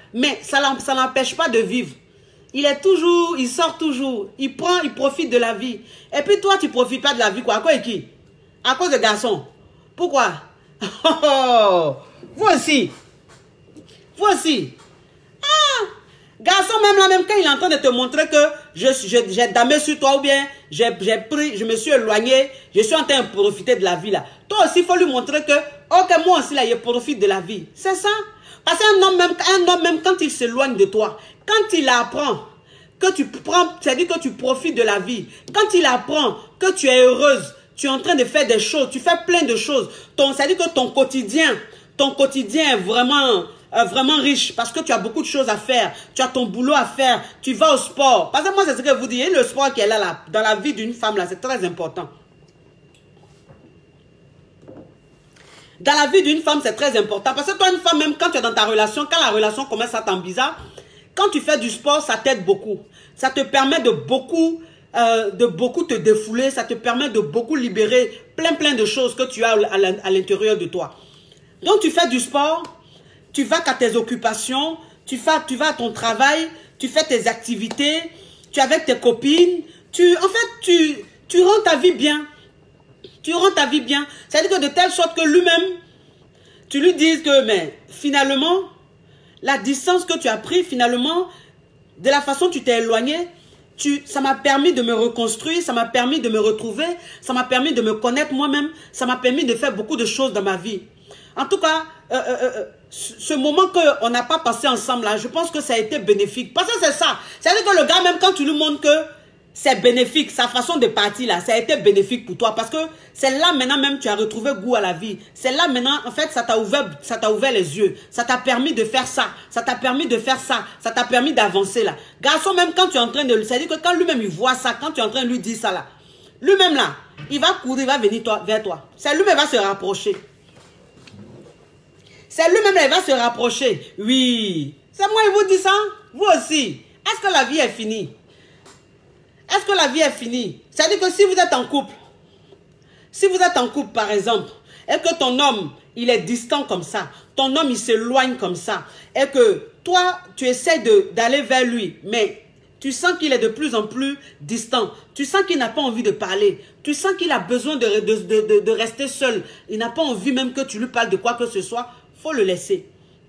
Mais ça ne l'empêche pas de vivre. Il est toujours, il sort toujours, il prend, il profite de la vie. Et puis toi, tu ne profites pas de la vie, quoi. À cause de qui? À cause de garçons. Pourquoi? Oh, vous aussi. Vous aussi. Ah, garçon, même là, même quand il est en train de te montrer que j'ai je, je, damé sur toi ou bien j'ai pris, je me suis éloigné, je suis en train de profiter de la vie là. Toi aussi, il faut lui montrer que, ok, moi aussi là, je profite de la vie. C'est ça. Parce qu'un homme, même, un homme, même quand il s'éloigne de toi, quand il apprend que tu prends, c'est-à-dire que tu profites de la vie, quand il apprend que tu es heureuse, tu es en train de faire des choses, tu fais plein de choses, c'est-à-dire que ton quotidien, ton quotidien est vraiment, euh, vraiment riche parce que tu as beaucoup de choses à faire, tu as ton boulot à faire, tu vas au sport. Parce que moi, c'est ce que vous dites, le sport qui est là, là dans la vie d'une femme, là, c'est très important. Dans la vie d'une femme, c'est très important. Parce que toi, une femme, même quand tu es dans ta relation, quand la relation commence à t'en bizarre, quand tu fais du sport, ça t'aide beaucoup. Ça te permet de beaucoup, euh, de beaucoup te défouler. Ça te permet de beaucoup libérer plein, plein de choses que tu as à l'intérieur de toi. Donc, tu fais du sport, tu vas à tes occupations, tu vas, tu vas à ton travail, tu fais tes activités, tu es avec tes copines. Tu, en fait, tu, tu rends ta vie bien. Tu rends ta vie bien. C'est-à-dire que de telle sorte que lui-même, tu lui dises que, mais finalement, la distance que tu as pris, finalement, de la façon dont tu t'es éloigné, tu, ça m'a permis de me reconstruire, ça m'a permis de me retrouver, ça m'a permis de me connaître moi-même, ça m'a permis de faire beaucoup de choses dans ma vie. En tout cas, euh, euh, euh, ce moment qu'on n'a pas passé ensemble là, je pense que ça a été bénéfique. Parce que c'est ça. C'est-à-dire que le gars, même quand tu lui montres que c'est bénéfique, sa façon de partir là, ça a été bénéfique pour toi. Parce que c'est là maintenant même tu as retrouvé goût à la vie. C'est là maintenant, en fait, ça t'a ouvert, ça t'a ouvert les yeux. Ça t'a permis de faire ça. Ça t'a permis de faire ça. Ça t'a permis d'avancer là. Garçon, même quand tu es en train de... C'est-à-dire que quand lui-même il voit ça, quand tu es en train de lui dire ça là, lui-même là, il va courir, il va venir toi, vers toi. C'est lui-même qui va se rapprocher. C'est lui-même qui va se rapprocher. Oui. C'est moi qui vous dis ça. Vous aussi. Est-ce que la vie est finie? Est-ce que la vie est finie? C'est-à-dire que si vous êtes en couple, si vous êtes en couple par exemple, et que ton homme, il est distant comme ça, ton homme, il s'éloigne comme ça, et que toi, tu essaies d'aller vers lui, mais tu sens qu'il est de plus en plus distant, tu sens qu'il n'a pas envie de parler, tu sens qu'il a besoin de, de, de, de, de rester seul, il n'a pas envie même que tu lui parles de quoi que ce soit, il faut le laisser.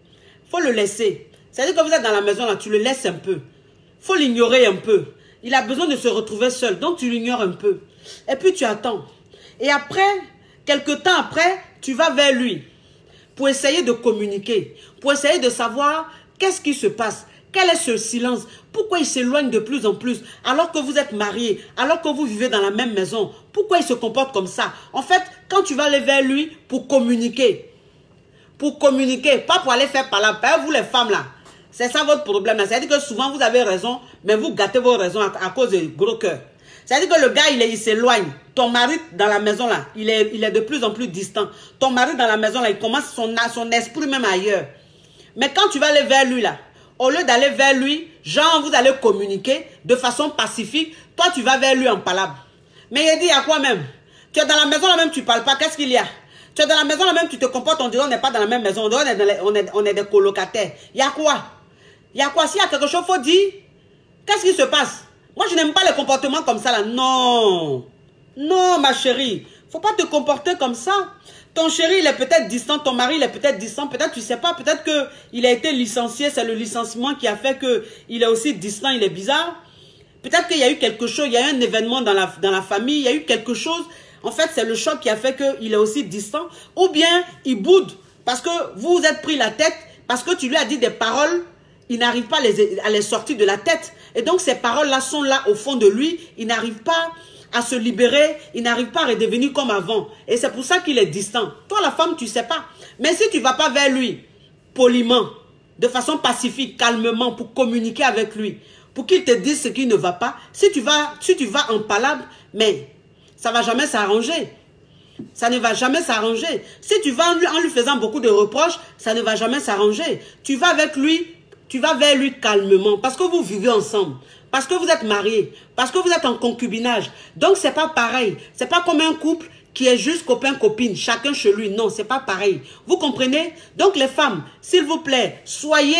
Il faut le laisser. C'est-à-dire que vous êtes dans la maison, là, tu le laisses un peu. Il faut l'ignorer un peu. Il a besoin de se retrouver seul, donc tu l'ignores un peu. Et puis tu attends. Et après, quelque temps après, tu vas vers lui pour essayer de communiquer, pour essayer de savoir qu'est-ce qui se passe, quel est ce silence, pourquoi il s'éloigne de plus en plus, alors que vous êtes mariés, alors que vous vivez dans la même maison, pourquoi il se comporte comme ça. En fait, quand tu vas aller vers lui pour communiquer, pour communiquer, pas pour aller faire par là, vous les femmes là, c'est ça votre problème. C'est-à-dire que souvent vous avez raison, mais vous gâtez vos raisons à, à cause du gros cœur. C'est-à-dire que le gars, il s'éloigne. Ton mari dans la maison là, il est, il est de plus en plus distant. Ton mari dans la maison là, il commence son, son esprit même ailleurs. Mais quand tu vas aller vers lui là, au lieu d'aller vers lui, genre vous allez communiquer de façon pacifique, toi tu vas vers lui en palabre. Mais il dit à quoi même? Tu es dans la maison là même, tu ne parles pas, qu'est-ce qu'il y a? Tu es dans la maison là même, tu te comportes, on dirait on n'est pas dans la même maison, on, dirait, on, est, dans les, on, est, on est des colocataires. Il y a quoi? Il y a quoi? S'il y a quelque chose, il faut dire. Qu'est-ce qui se passe? Moi, je n'aime pas les comportements comme ça là. Non. Non, ma chérie. Il ne faut pas te comporter comme ça. Ton chéri, il est peut-être distant. Ton mari, il est peut-être distant. Peut-être, tu ne sais pas. Peut-être qu'il a été licencié. C'est le licenciement qui a fait qu'il est aussi distant. Il est bizarre. Peut-être qu'il y a eu quelque chose. Il y a eu un événement dans la, dans la famille. Il y a eu quelque chose. En fait, c'est le choc qui a fait qu'il est aussi distant. Ou bien, il boude. Parce que vous vous êtes pris la tête. Parce que tu lui as dit des paroles. Il n'arrive pas à les, à les sortir de la tête. Et donc, ces paroles-là sont là au fond de lui. Il n'arrive pas à se libérer. Il n'arrive pas à redevenir comme avant. Et c'est pour ça qu'il est distant. Toi, la femme, tu ne sais pas. Mais si tu ne vas pas vers lui, poliment, de façon pacifique, calmement, pour communiquer avec lui, pour qu'il te dise ce qui ne va pas, si tu vas, si tu vas en palabre, mais ça ne va jamais s'arranger. Ça ne va jamais s'arranger. Si tu vas en lui, en lui faisant beaucoup de reproches, ça ne va jamais s'arranger. Tu vas avec lui, tu vas vers lui calmement, parce que vous vivez ensemble, parce que vous êtes mariés, parce que vous êtes en concubinage. Donc, ce n'est pas pareil. Ce n'est pas comme un couple qui est juste copain-copine, chacun chez lui. Non, ce n'est pas pareil. Vous comprenez? Donc, les femmes, s'il vous plaît, soyez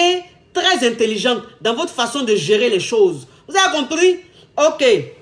très intelligente dans votre façon de gérer les choses. Vous avez compris? Ok. Et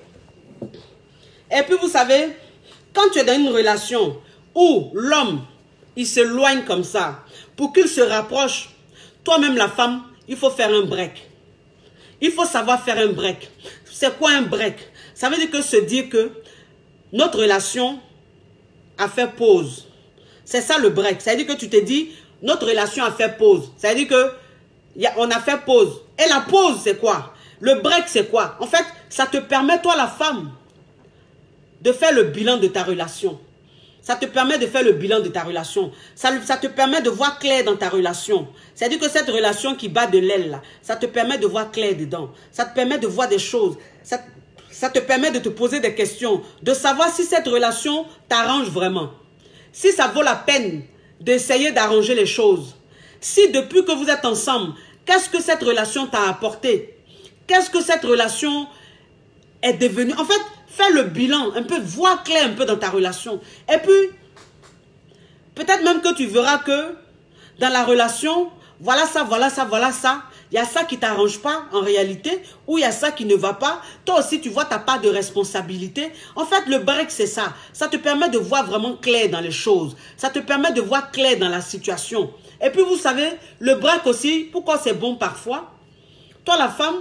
puis vous savez, quand tu es dans une relation où l'homme, il s'éloigne comme ça, pour qu'il se rapproche, toi-même la femme, il faut faire un break. Il faut savoir faire un break. C'est quoi un break? Ça veut dire que se dire que notre relation a fait pause. C'est ça le break. Ça veut dire que tu te dis, notre relation a fait pause. Ça veut dire que y a, on a fait pause. Et la pause, c'est quoi? Le break, c'est quoi? En fait, ça te permet, toi la femme, de faire le bilan de ta relation. Ça te permet de faire le bilan de ta relation. Ça, ça te permet de voir clair dans ta relation. C'est-à-dire que cette relation qui bat de l'aile, là, ça te permet de voir clair dedans. Ça te permet de voir des choses. Ça, ça te permet de te poser des questions. De savoir si cette relation t'arrange vraiment. Si ça vaut la peine d'essayer d'arranger les choses. Si depuis que vous êtes ensemble, qu'est-ce que cette relation t'a apporté? Qu'est-ce que cette relation est devenue? En fait, fais le bilan, un peu, vois clair un peu dans ta relation. Et puis, peut-être même que tu verras que dans la relation, voilà ça, voilà ça, voilà ça. Il y a ça qui ne t'arrange pas en réalité, ou il y a ça qui ne va pas. Toi aussi, tu vois ta part de responsabilité. En fait, le break, c'est ça. Ça te permet de voir vraiment clair dans les choses. Ça te permet de voir clair dans la situation. Et puis, vous savez, le break aussi, pourquoi c'est bon parfois? Toi, la femme,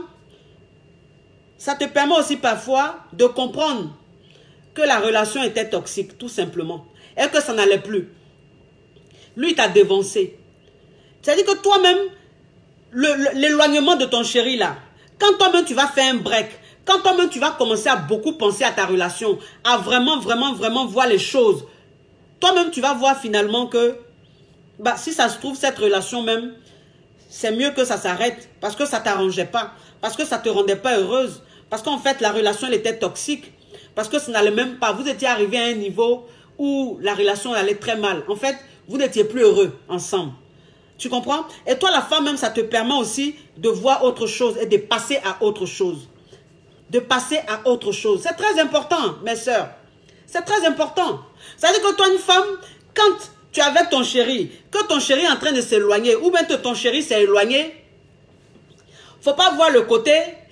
ça te permet aussi parfois de comprendre que la relation était toxique, tout simplement. Et que ça n'allait plus. Lui, il t'a dévancé. C'est-à-dire que toi-même, l'éloignement de ton chéri là, quand toi-même tu vas faire un break, quand toi-même tu vas commencer à beaucoup penser à ta relation, à vraiment, vraiment, vraiment voir les choses, toi-même tu vas voir finalement que, bah, si ça se trouve, cette relation même, c'est mieux que ça s'arrête, parce que ça ne t'arrangeait pas, parce que ça ne te rendait pas heureuse, parce qu'en fait la relation elle était toxique, parce que ça n'allait même pas, vous étiez arrivé à un niveau où la relation allait très mal, en fait, vous n'étiez plus heureux ensemble. Tu comprends? Et toi, la femme, même, ça te permet aussi de voir autre chose et de passer à autre chose. De passer à autre chose. C'est très important, mes sœurs. C'est très important. Ça veut dire que toi, une femme, quand tu es avec ton chéri, que ton chéri est en train de s'éloigner, ou bien que ton chéri s'est éloigné, il ne faut pas voir le côté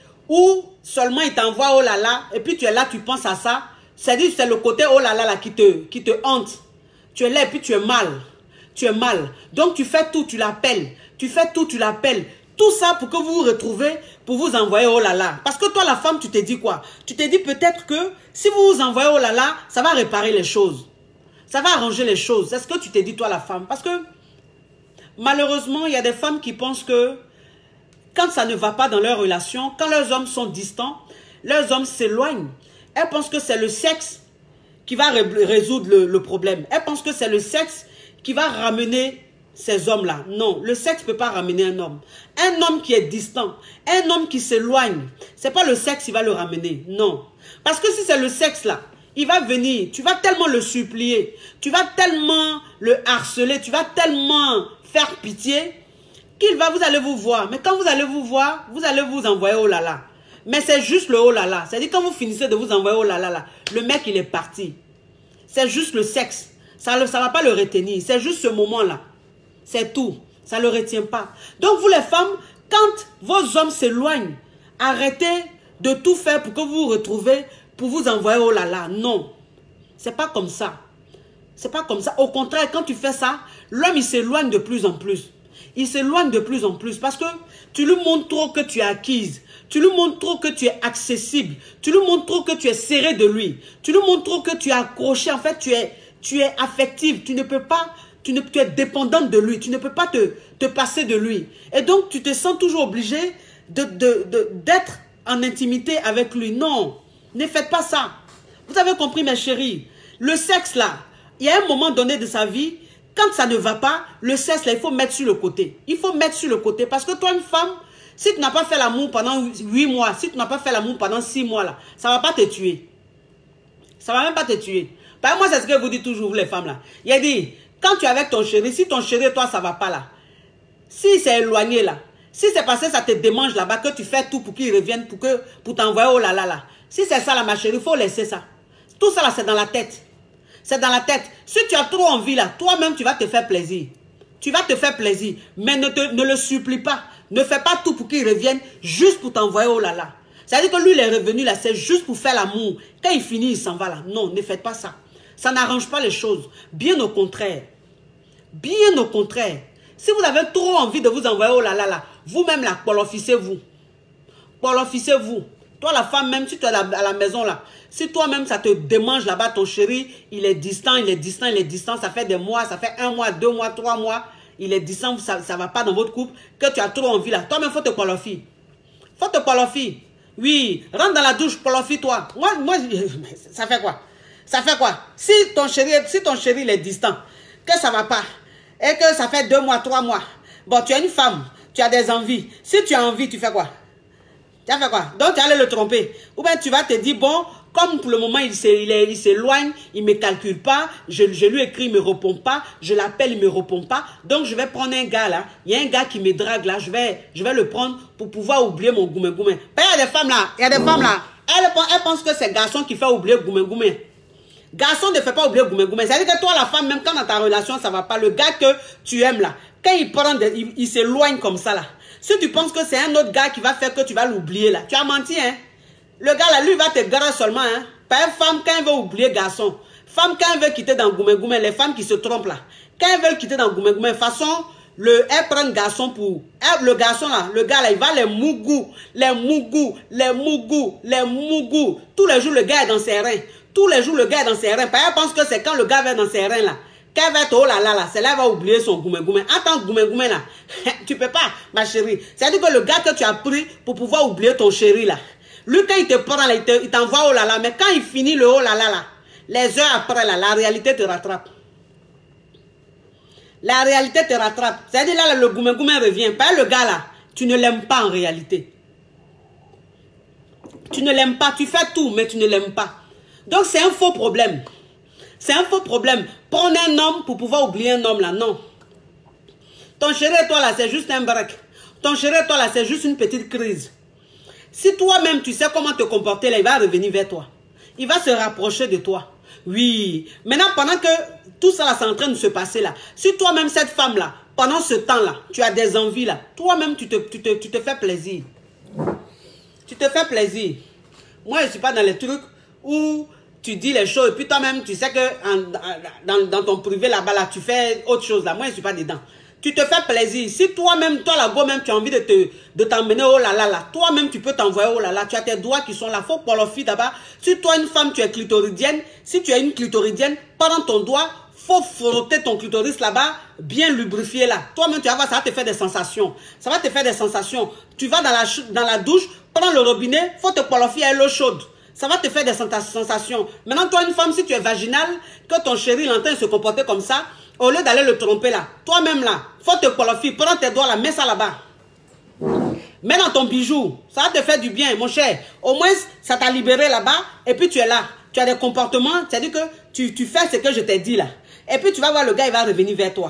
où seulement il t'envoie oh là là, et puis tu es là, tu penses à ça. C'est-à-dire c'est le côté oh là là, là qui, te, qui te hante. Tu es là et puis tu es mal. Tu es mal. Donc tu fais tout, tu l'appelles. Tu fais tout, tu l'appelles. Tout ça pour que vous vous retrouvez, pour vous envoyer oh là là. Parce que toi, la femme, tu t'es dit quoi? Tu t'es dit peut-être que si vous vous envoyez oh là là, ça va réparer les choses. Ça va arranger les choses. C'est ce que tu t'es dit, toi, la femme. Parce que malheureusement, il y a des femmes qui pensent que quand ça ne va pas dans leur relation, quand leurs hommes sont distants, leurs hommes s'éloignent, elles pensent que c'est le sexe qui va résoudre le, le problème. Elles pensent que c'est le sexe qui va ramener ces hommes-là. Non, le sexe ne peut pas ramener un homme. Un homme qui est distant, un homme qui s'éloigne, ce n'est pas le sexe qui va le ramener. Non. Parce que si c'est le sexe là, il va venir, tu vas tellement le supplier, tu vas tellement le harceler, tu vas tellement faire pitié, qu'il va, vous allez vous voir. Mais quand vous allez vous voir, vous allez vous envoyer oh là là. Mais c'est juste le oh là là. C'est-à-dire quand vous finissez de vous envoyer oh là là là, le mec il est parti. C'est juste le sexe. Ça ne va pas le retenir. C'est juste ce moment-là. C'est tout. Ça ne le retient pas. Donc, vous les femmes, quand vos hommes s'éloignent, arrêtez de tout faire pour que vous vous retrouvez, pour vous envoyer oh là là. Non. Ce n'est pas comme ça. Ce n'est pas comme ça. Au contraire, quand tu fais ça, l'homme, il s'éloigne de plus en plus. Il s'éloigne de plus en plus parce que tu lui montres trop que tu es acquise. Tu lui montres trop que tu es accessible. Tu lui montres trop que tu es serré de lui. Tu lui montres trop que tu es accroché. En fait, tu es... Tu es affective, tu ne peux pas, tu, ne, tu es dépendante de lui, tu ne peux pas te, te passer de lui. Et donc, tu te sens toujours obligé d'être de, de, de, en intimité avec lui. Non, ne faites pas ça. Vous avez compris, mes chéris. Le sexe, là, il y a un moment donné de sa vie, quand ça ne va pas, le sexe, là, il faut mettre sur le côté. Il faut mettre sur le côté. Parce que toi, une femme, si tu n'as pas fait l'amour pendant huit mois, si tu n'as pas fait l'amour pendant six mois, là, ça ne va pas te tuer. Ça ne va même pas te tuer. Par moi, c'est ce que vous dites toujours, vous les femmes là. Il a dit, quand tu es avec ton chéri, si ton chéri, toi, ça ne va pas là. Si c'est éloigné là, si c'est passé, ça te démange là-bas, que tu fais tout pour qu'il revienne, pour, que, pour t'envoyer oh là là là. Si c'est ça là, ma chérie, il faut laisser ça. Tout ça là, c'est dans la tête. C'est dans la tête. Si tu as trop envie là, toi-même, tu vas te faire plaisir. Tu vas te faire plaisir. Mais ne, te, ne le supplie pas. Ne fais pas tout pour qu'il revienne juste pour t'envoyer oh là là. C'est-à-dire que lui, il est revenu là, c'est juste pour faire l'amour. Quand il finit, il s'en va là. Non, ne faites pas ça. Ça n'arrange pas les choses. Bien au contraire. Bien au contraire. Si vous avez trop envie de vous envoyer oh là là là, vous-même là, polofficez-vous. Polofficez-vous. Toi, la femme, même si tu es à la, à la maison là, si toi-même ça te démange là-bas, ton chéri, il est distant, il est distant, il est distant, ça fait des mois, ça fait un mois, deux mois, trois mois, il est distant, ça ne va pas dans votre couple, que tu as trop envie là. Toi-même, il faut te poloffier. Faut te poloffier. Oui, rentre dans la douche, polofie-toi. Moi, moi, ça fait quoi? Ça fait quoi? Si ton chéri, si ton chéri il est distant, que ça ne va pas, et que ça fait deux mois, trois mois, bon, tu es une femme, tu as des envies. Si tu as envie, tu fais quoi? Tu as fait quoi? Donc, tu allais le tromper. Ou bien tu vas te dire, bon, comme pour le moment, il s'éloigne, il ne me calcule pas, je, je lui écris, il ne me répond pas, je l'appelle, il ne me répond pas. Donc, je vais prendre un gars là. Il y a un gars qui me drague là. Je vais, je vais le prendre pour pouvoir oublier mon goumé goumé. Il y a des femmes là. Il y a des femmes là. Elles, elles pensent que c'est garçon qui fait oublier goumé goumé. Garçon ne fait pas oublier goumé goumé. C'est-à-dire que toi, la femme, même quand dans ta relation, ça ne va pas, le gars que tu aimes là, quand il prend, des, il, il s'éloigne comme ça là. Si tu penses que c'est un autre gars qui va faire que tu vas l'oublier là, tu as menti, hein. Le gars là, lui, va te garer seulement, hein. Pas une femme, quand elle veut oublier garçon. Femme, quand elle veut quitter dans Goumé Goumé, les femmes qui se trompent là. Quand elles veulent quitter dans Goumé Goumé, de toute façon, le, elles prennent garçon pour... Elle, le garçon là, le gars là, il va les mougou, les mougou, les mougou, les mougou. Tous les jours, le gars est dans ses reins. Tous les jours, le gars est dans ses reins. Elle pense que c'est quand le gars va dans ses reins là. Quand elle va être oh là là là, c'est là qu'elle va oublier son Goumé Goumé. Attends, Goumé Goumé là, tu peux pas, ma chérie. C'est-à-dire que le gars que tu as pris pour pouvoir oublier ton chéri là, lui quand il te prend là, il t'envoie oh là là, mais quand il finit le oh là là là, les heures après là, la réalité te rattrape. La réalité te rattrape. C'est-à-dire là, le Goumé Goumé revient. Pas le gars là, tu ne l'aimes pas en réalité. Tu ne l'aimes pas, tu fais tout, mais tu ne l'aimes pas. Donc c'est un faux problème. C'est un faux problème. Prendre un homme pour pouvoir oublier un homme là, non. Ton chéri et toi là, c'est juste un break. Ton chéri et toi là, c'est juste une petite crise. Si toi-même tu sais comment te comporter là, il va revenir vers toi. Il va se rapprocher de toi. Oui. Maintenant, pendant que tout ça là, c'est en train de se passer là, si toi-même cette femme là, pendant ce temps là, tu as des envies là, toi-même tu te, tu, te, tu te fais plaisir. Tu te fais plaisir. Moi, je ne suis pas dans les trucs où tu dis les choses et puis toi-même, tu sais que en, dans, dans ton privé là-bas, là, tu fais autre chose là. Moi, je ne suis pas dedans. Tu te fais plaisir. Si toi-même, toi là-bas, même tu as envie de te de t'emmener oh là là là, toi-même, tu peux t'envoyer oh là là. Tu as tes doigts qui sont là. Faut pour la fille d'abord. Si toi, une femme, tu es clitoridienne, si tu es une clitoridienne, prends ton doigt, faut frotter ton clitoris là-bas, bien lubrifier là. Toi-même, tu vas voir, ça va te faire des sensations. Ça va te faire des sensations. Tu vas dans la, dans la douche, prends le robinet, faut te qualifier à l'eau chaude. Ça va te faire des sensations. Maintenant, toi, une femme, si tu es vaginale, que ton chéri l'entend se comporter comme ça, au lieu d'aller le tromper là, toi-même là, faut te qualifier, prends tes doigts là, mets ça là-bas. Mets dans ton bijou, ça va te faire du bien, mon cher. Au moins, ça t'a libéré là-bas, et puis tu es là. Tu as des comportements, c'est-à-dire que tu, tu fais ce que je t'ai dit là. Et puis tu vas voir le gars, il va revenir vers toi.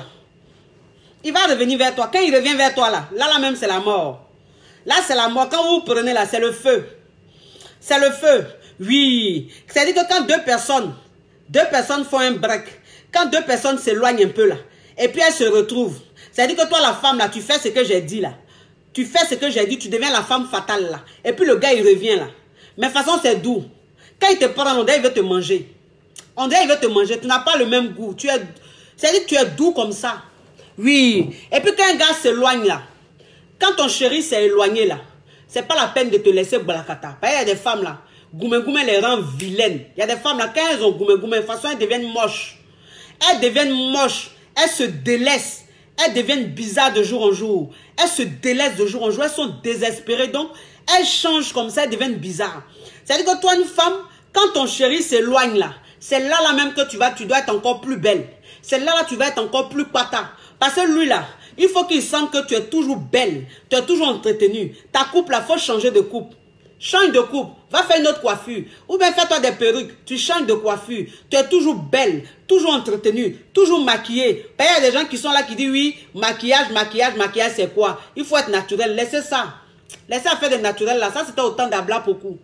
Il va revenir vers toi. Quand il revient vers toi là, là, là même, c'est la mort. Là, c'est la mort. Quand vous vous prenez là, c'est le feu. C'est le feu. Oui. C'est-à-dire que quand deux personnes, deux personnes font un break, quand deux personnes s'éloignent un peu là, et puis elles se retrouvent, c'est-à-dire que toi, la femme là, tu fais ce que j'ai dit là. Tu fais ce que j'ai dit, tu deviens la femme fatale là. Et puis le gars, il revient là. Mais de toute façon, c'est doux. Quand il te prend, on dirait qu'il veut te manger. On dirait qu'il veut te manger. Tu n'as pas le même goût. Tu es, c'est-à-dire que tu es doux comme ça. Oui. Et puis quand un gars s'éloigne là, quand ton chéri s'est éloigné là, c'est pas la peine de te laisser blakata. Il y a des femmes là, goumé goumé les rend vilaines. Il y a des femmes là, quand elles ont goumé goumé, de toute façon elles deviennent moches. Elles deviennent moches. Elles se délaissent. Elles deviennent bizarres de jour en jour. Elles se délaissent de jour en jour. Elles sont désespérées. Donc, elles changent comme ça. Elles deviennent bizarres. C'est-à-dire que toi, une femme, quand ton chéri s'éloigne là, c'est là, là même que tu vas, tu dois être encore plus belle. C'est là, là, tu vas être encore plus pata. Parce que lui là, il faut qu'il sente que tu es toujours belle. Tu es toujours entretenue. Ta coupe là, il faut changer de coupe. Change de coupe, va faire une autre coiffure. Ou bien fais-toi des perruques, tu changes de coiffure. Tu es toujours belle, toujours entretenue, toujours maquillée. Il y a des gens qui sont là qui disent oui, maquillage, maquillage, maquillage c'est quoi? Il faut être naturel, laissez ça. Laissez faire des naturels là, ça c'était autant d'abla beaucoup.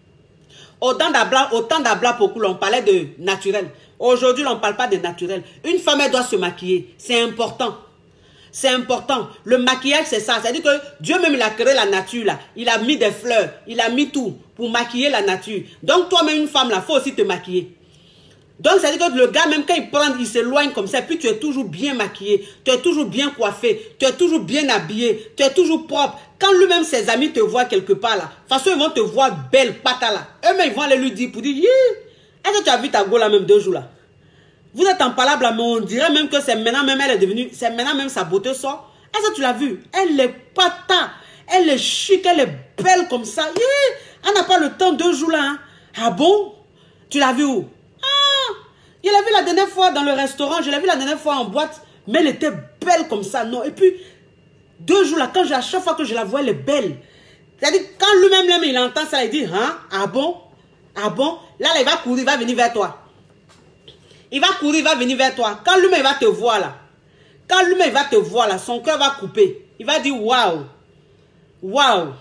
Autant d'abla, autant d'abla beaucoup, on parlait de naturel. Aujourd'hui, on ne parle pas de naturel. Une femme, elle doit se maquiller, c'est important. C'est important. Le maquillage, c'est ça. C'est-à-dire que Dieu même, il a créé la nature, là. Il a mis des fleurs. Il a mis tout pour maquiller la nature. Donc, toi-même, une femme, là, il faut aussi te maquiller. Donc, c'est-à-dire que le gars, même quand il prend, il s'éloigne comme ça, puis tu es toujours bien maquillé, tu es toujours bien coiffé, tu es toujours bien habillé, tu es toujours propre. Quand lui-même, ses amis te voient quelque part, là, de toute façon, ils vont te voir belle, pata, là. Eux-mêmes, ils vont aller lui dire, pour dire, est-ce que tu as vu ta go, là, même deux jours, là? Vous êtes en palabre là, mais on dirait même que c'est maintenant même elle est devenue, c'est maintenant même sa beauté sort. Est-ce que tu l'as vu? Elle est pata, elle est chic, elle est belle comme ça. Yeah. Elle n'a pas le temps deux jours là. Hein. Ah bon? Tu l'as vu où? Ah! Je l'ai vu la dernière fois dans le restaurant, je l'ai vu la dernière fois en boîte, mais elle était belle comme ça, non? Et puis, deux jours là, quand je, à chaque fois que je la vois, elle est belle. C'est-à-dire, quand lui-même, là, il entend ça, il dit, hein? Ah bon? Ah bon? Là, là, il va courir, il va venir vers toi. Il va courir, il va venir vers toi. Quand lui-même va te voir là, quand lui-même va te voir là, son cœur va couper. Il va dire waouh, waouh.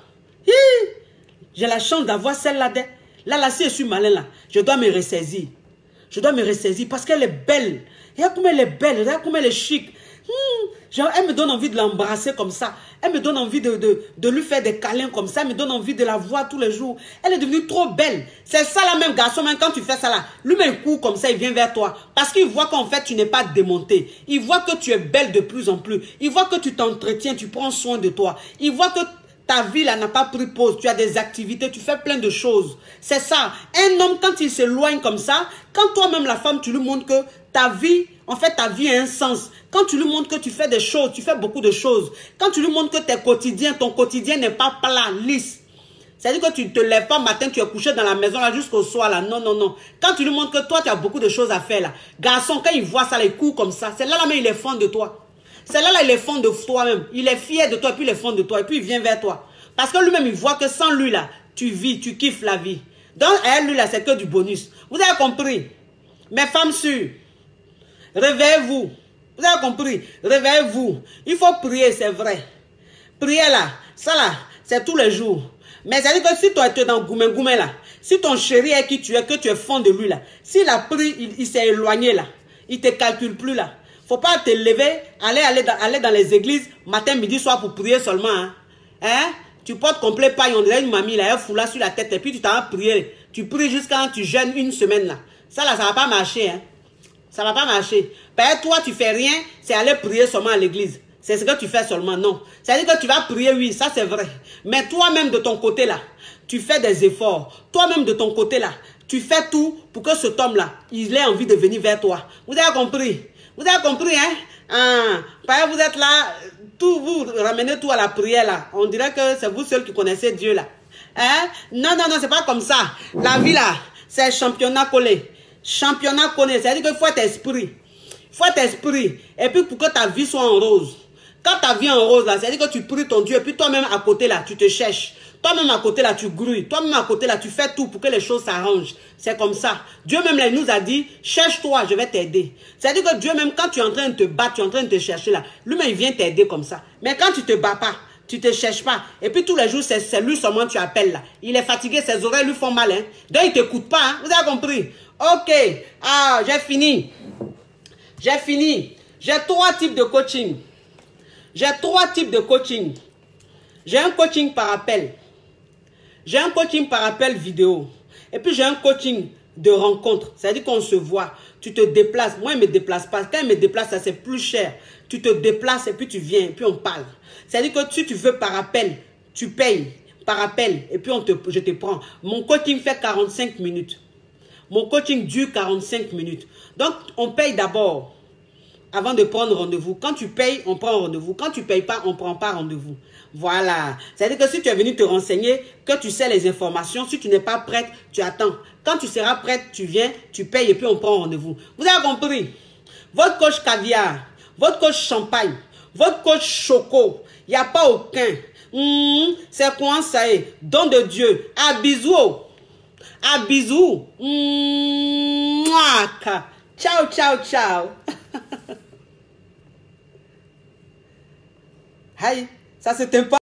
J'ai la chance d'avoir celle-là. Là, là, si je suis malin là, je dois me ressaisir. Je dois me ressaisir parce qu'elle est belle. Regarde comme elle est belle, regarde comme elle est chic. Hmm, genre, elle me donne envie de l'embrasser comme ça. Elle me donne envie de, de, de lui faire des câlins comme ça. Elle me donne envie de la voir tous les jours. Elle est devenue trop belle. C'est ça la même garçon, même quand tu fais ça là. Lui-même il court comme ça, il vient vers toi. Parce qu'il voit qu'en fait, tu n'es pas démonté. Il voit que tu es belle de plus en plus. Il voit que tu t'entretiens, tu prends soin de toi. Il voit que ta vie là n'a pas pris pause. Tu as des activités, tu fais plein de choses. C'est ça. Un homme, quand il s'éloigne comme ça, quand toi-même la femme, tu lui montres que ta vie, en fait, ta vie a un sens. Quand tu lui montres que tu fais des choses, tu fais beaucoup de choses. Quand tu lui montres que tes quotidiens, ton quotidien n'est pas plat, lisse. C'est-à-dire que tu ne te lèves pas matin, tu es couché dans la maison là jusqu'au soir là. Non, non, non. Quand tu lui montres que toi, tu as beaucoup de choses à faire là. Garçon, quand il voit ça, là, il court comme ça. C'est là, là, mais il est fond de toi. C'est là, là, il est fond de toi-même. Il est fier de toi, puis il est fond de toi. Et puis il vient vers toi. Parce que lui-même, il voit que sans lui là, tu vis, tu kiffes la vie. Donc, elle, lui là, c'est que du bonus. Vous avez compris? Mes femmes sûres. Réveillez-vous. Vous avez compris? Réveillez-vous. Il faut prier, c'est vrai. Prier là, ça là, c'est tous les jours. Mais ça veut dire que si toi tu es dans Goumé Goumé là, si ton chéri est qui tu es, que tu es fond de lui là, s'il a pris, il, il s'est éloigné là, il ne te calcule plus là. Faut pas te lever, aller, aller, dans, aller dans les églises, matin, midi, soir pour prier seulement. Hein? Hein? Tu portes complet paille, on dirait une mamie là, un foulard sur la tête et puis tu t'en vas prier. Tu pries jusqu'à quand tu jeûnes une semaine là. Ça là, ça va pas marcher. Hein? Ça va pas marcher. Parce que toi, tu fais rien, c'est aller prier seulement à l'église. C'est ce que tu fais seulement, non. C'est-à-dire que tu vas prier, oui, ça c'est vrai. Mais toi-même de ton côté là, tu fais des efforts. Toi-même de ton côté là, tu fais tout pour que cet homme-là, il ait envie de venir vers toi. Vous avez compris? Vous avez compris, hein? Ah, parce que vous êtes là, tout, vous ramenez tout à la prière là. On dirait que c'est vous seuls qui connaissez Dieu là. Hein? Non, non, non, c'est pas comme ça. La vie là, c'est championnat collé. Championnat collé, c'est-à-dire qu'il faut être esprit. Il faut être esprit. Et puis pour que ta vie soit en rose. Quand ta vie est en rose là, c'est-à-dire que tu pries ton Dieu. Et puis toi-même à côté là, tu te cherches. Toi-même à côté là, tu grouilles. Toi-même à côté là, tu fais tout pour que les choses s'arrangent. C'est comme ça. Dieu même là, il nous a dit, cherche-toi, je vais t'aider. C'est-à-dire que Dieu même, quand tu es en train de te battre, tu es en train de te chercher là, lui-même, il vient t'aider comme ça. Mais quand tu te bats pas, tu te cherches pas. Et puis tous les jours, c'est lui seulement tu appelles là. Il est fatigué, ses oreilles lui font mal. Hein. Donc il ne t'écoute pas. Hein. Vous avez compris? Ok. Ah, j'ai fini. J'ai fini. J'ai trois types de coaching. J'ai trois types de coaching. J'ai un coaching par appel. J'ai un coaching par appel vidéo. Et puis j'ai un coaching de rencontre. C'est-à-dire qu'on se voit. Tu te déplaces. Moi, je ne me déplace pas. Quand je me déplace, ça c'est plus cher. Tu te déplaces et puis tu viens. Et puis on parle. C'est-à-dire que si tu veux par appel, tu payes par appel. Et puis on te, je te prends. Mon coaching fait quarante-cinq minutes. Mon coaching dure quarante-cinq minutes. Donc, on paye d'abord avant de prendre rendez-vous. Quand tu payes, on prend rendez-vous. Quand tu ne payes pas, on ne prend pas rendez-vous. Voilà. C'est-à-dire que si tu es venu te renseigner, que tu sais les informations, si tu n'es pas prête, tu attends. Quand tu seras prête, tu viens, tu payes et puis on prend rendez-vous. Vous avez compris? Votre coach caviar, votre coach champagne, votre coach choco, il n'y a pas aucun. Mmh, c'est quoi ça est? Don de Dieu. À bisous. À bisous. Mmh, ciao, ciao, ciao. Aïe, ça c'était pas.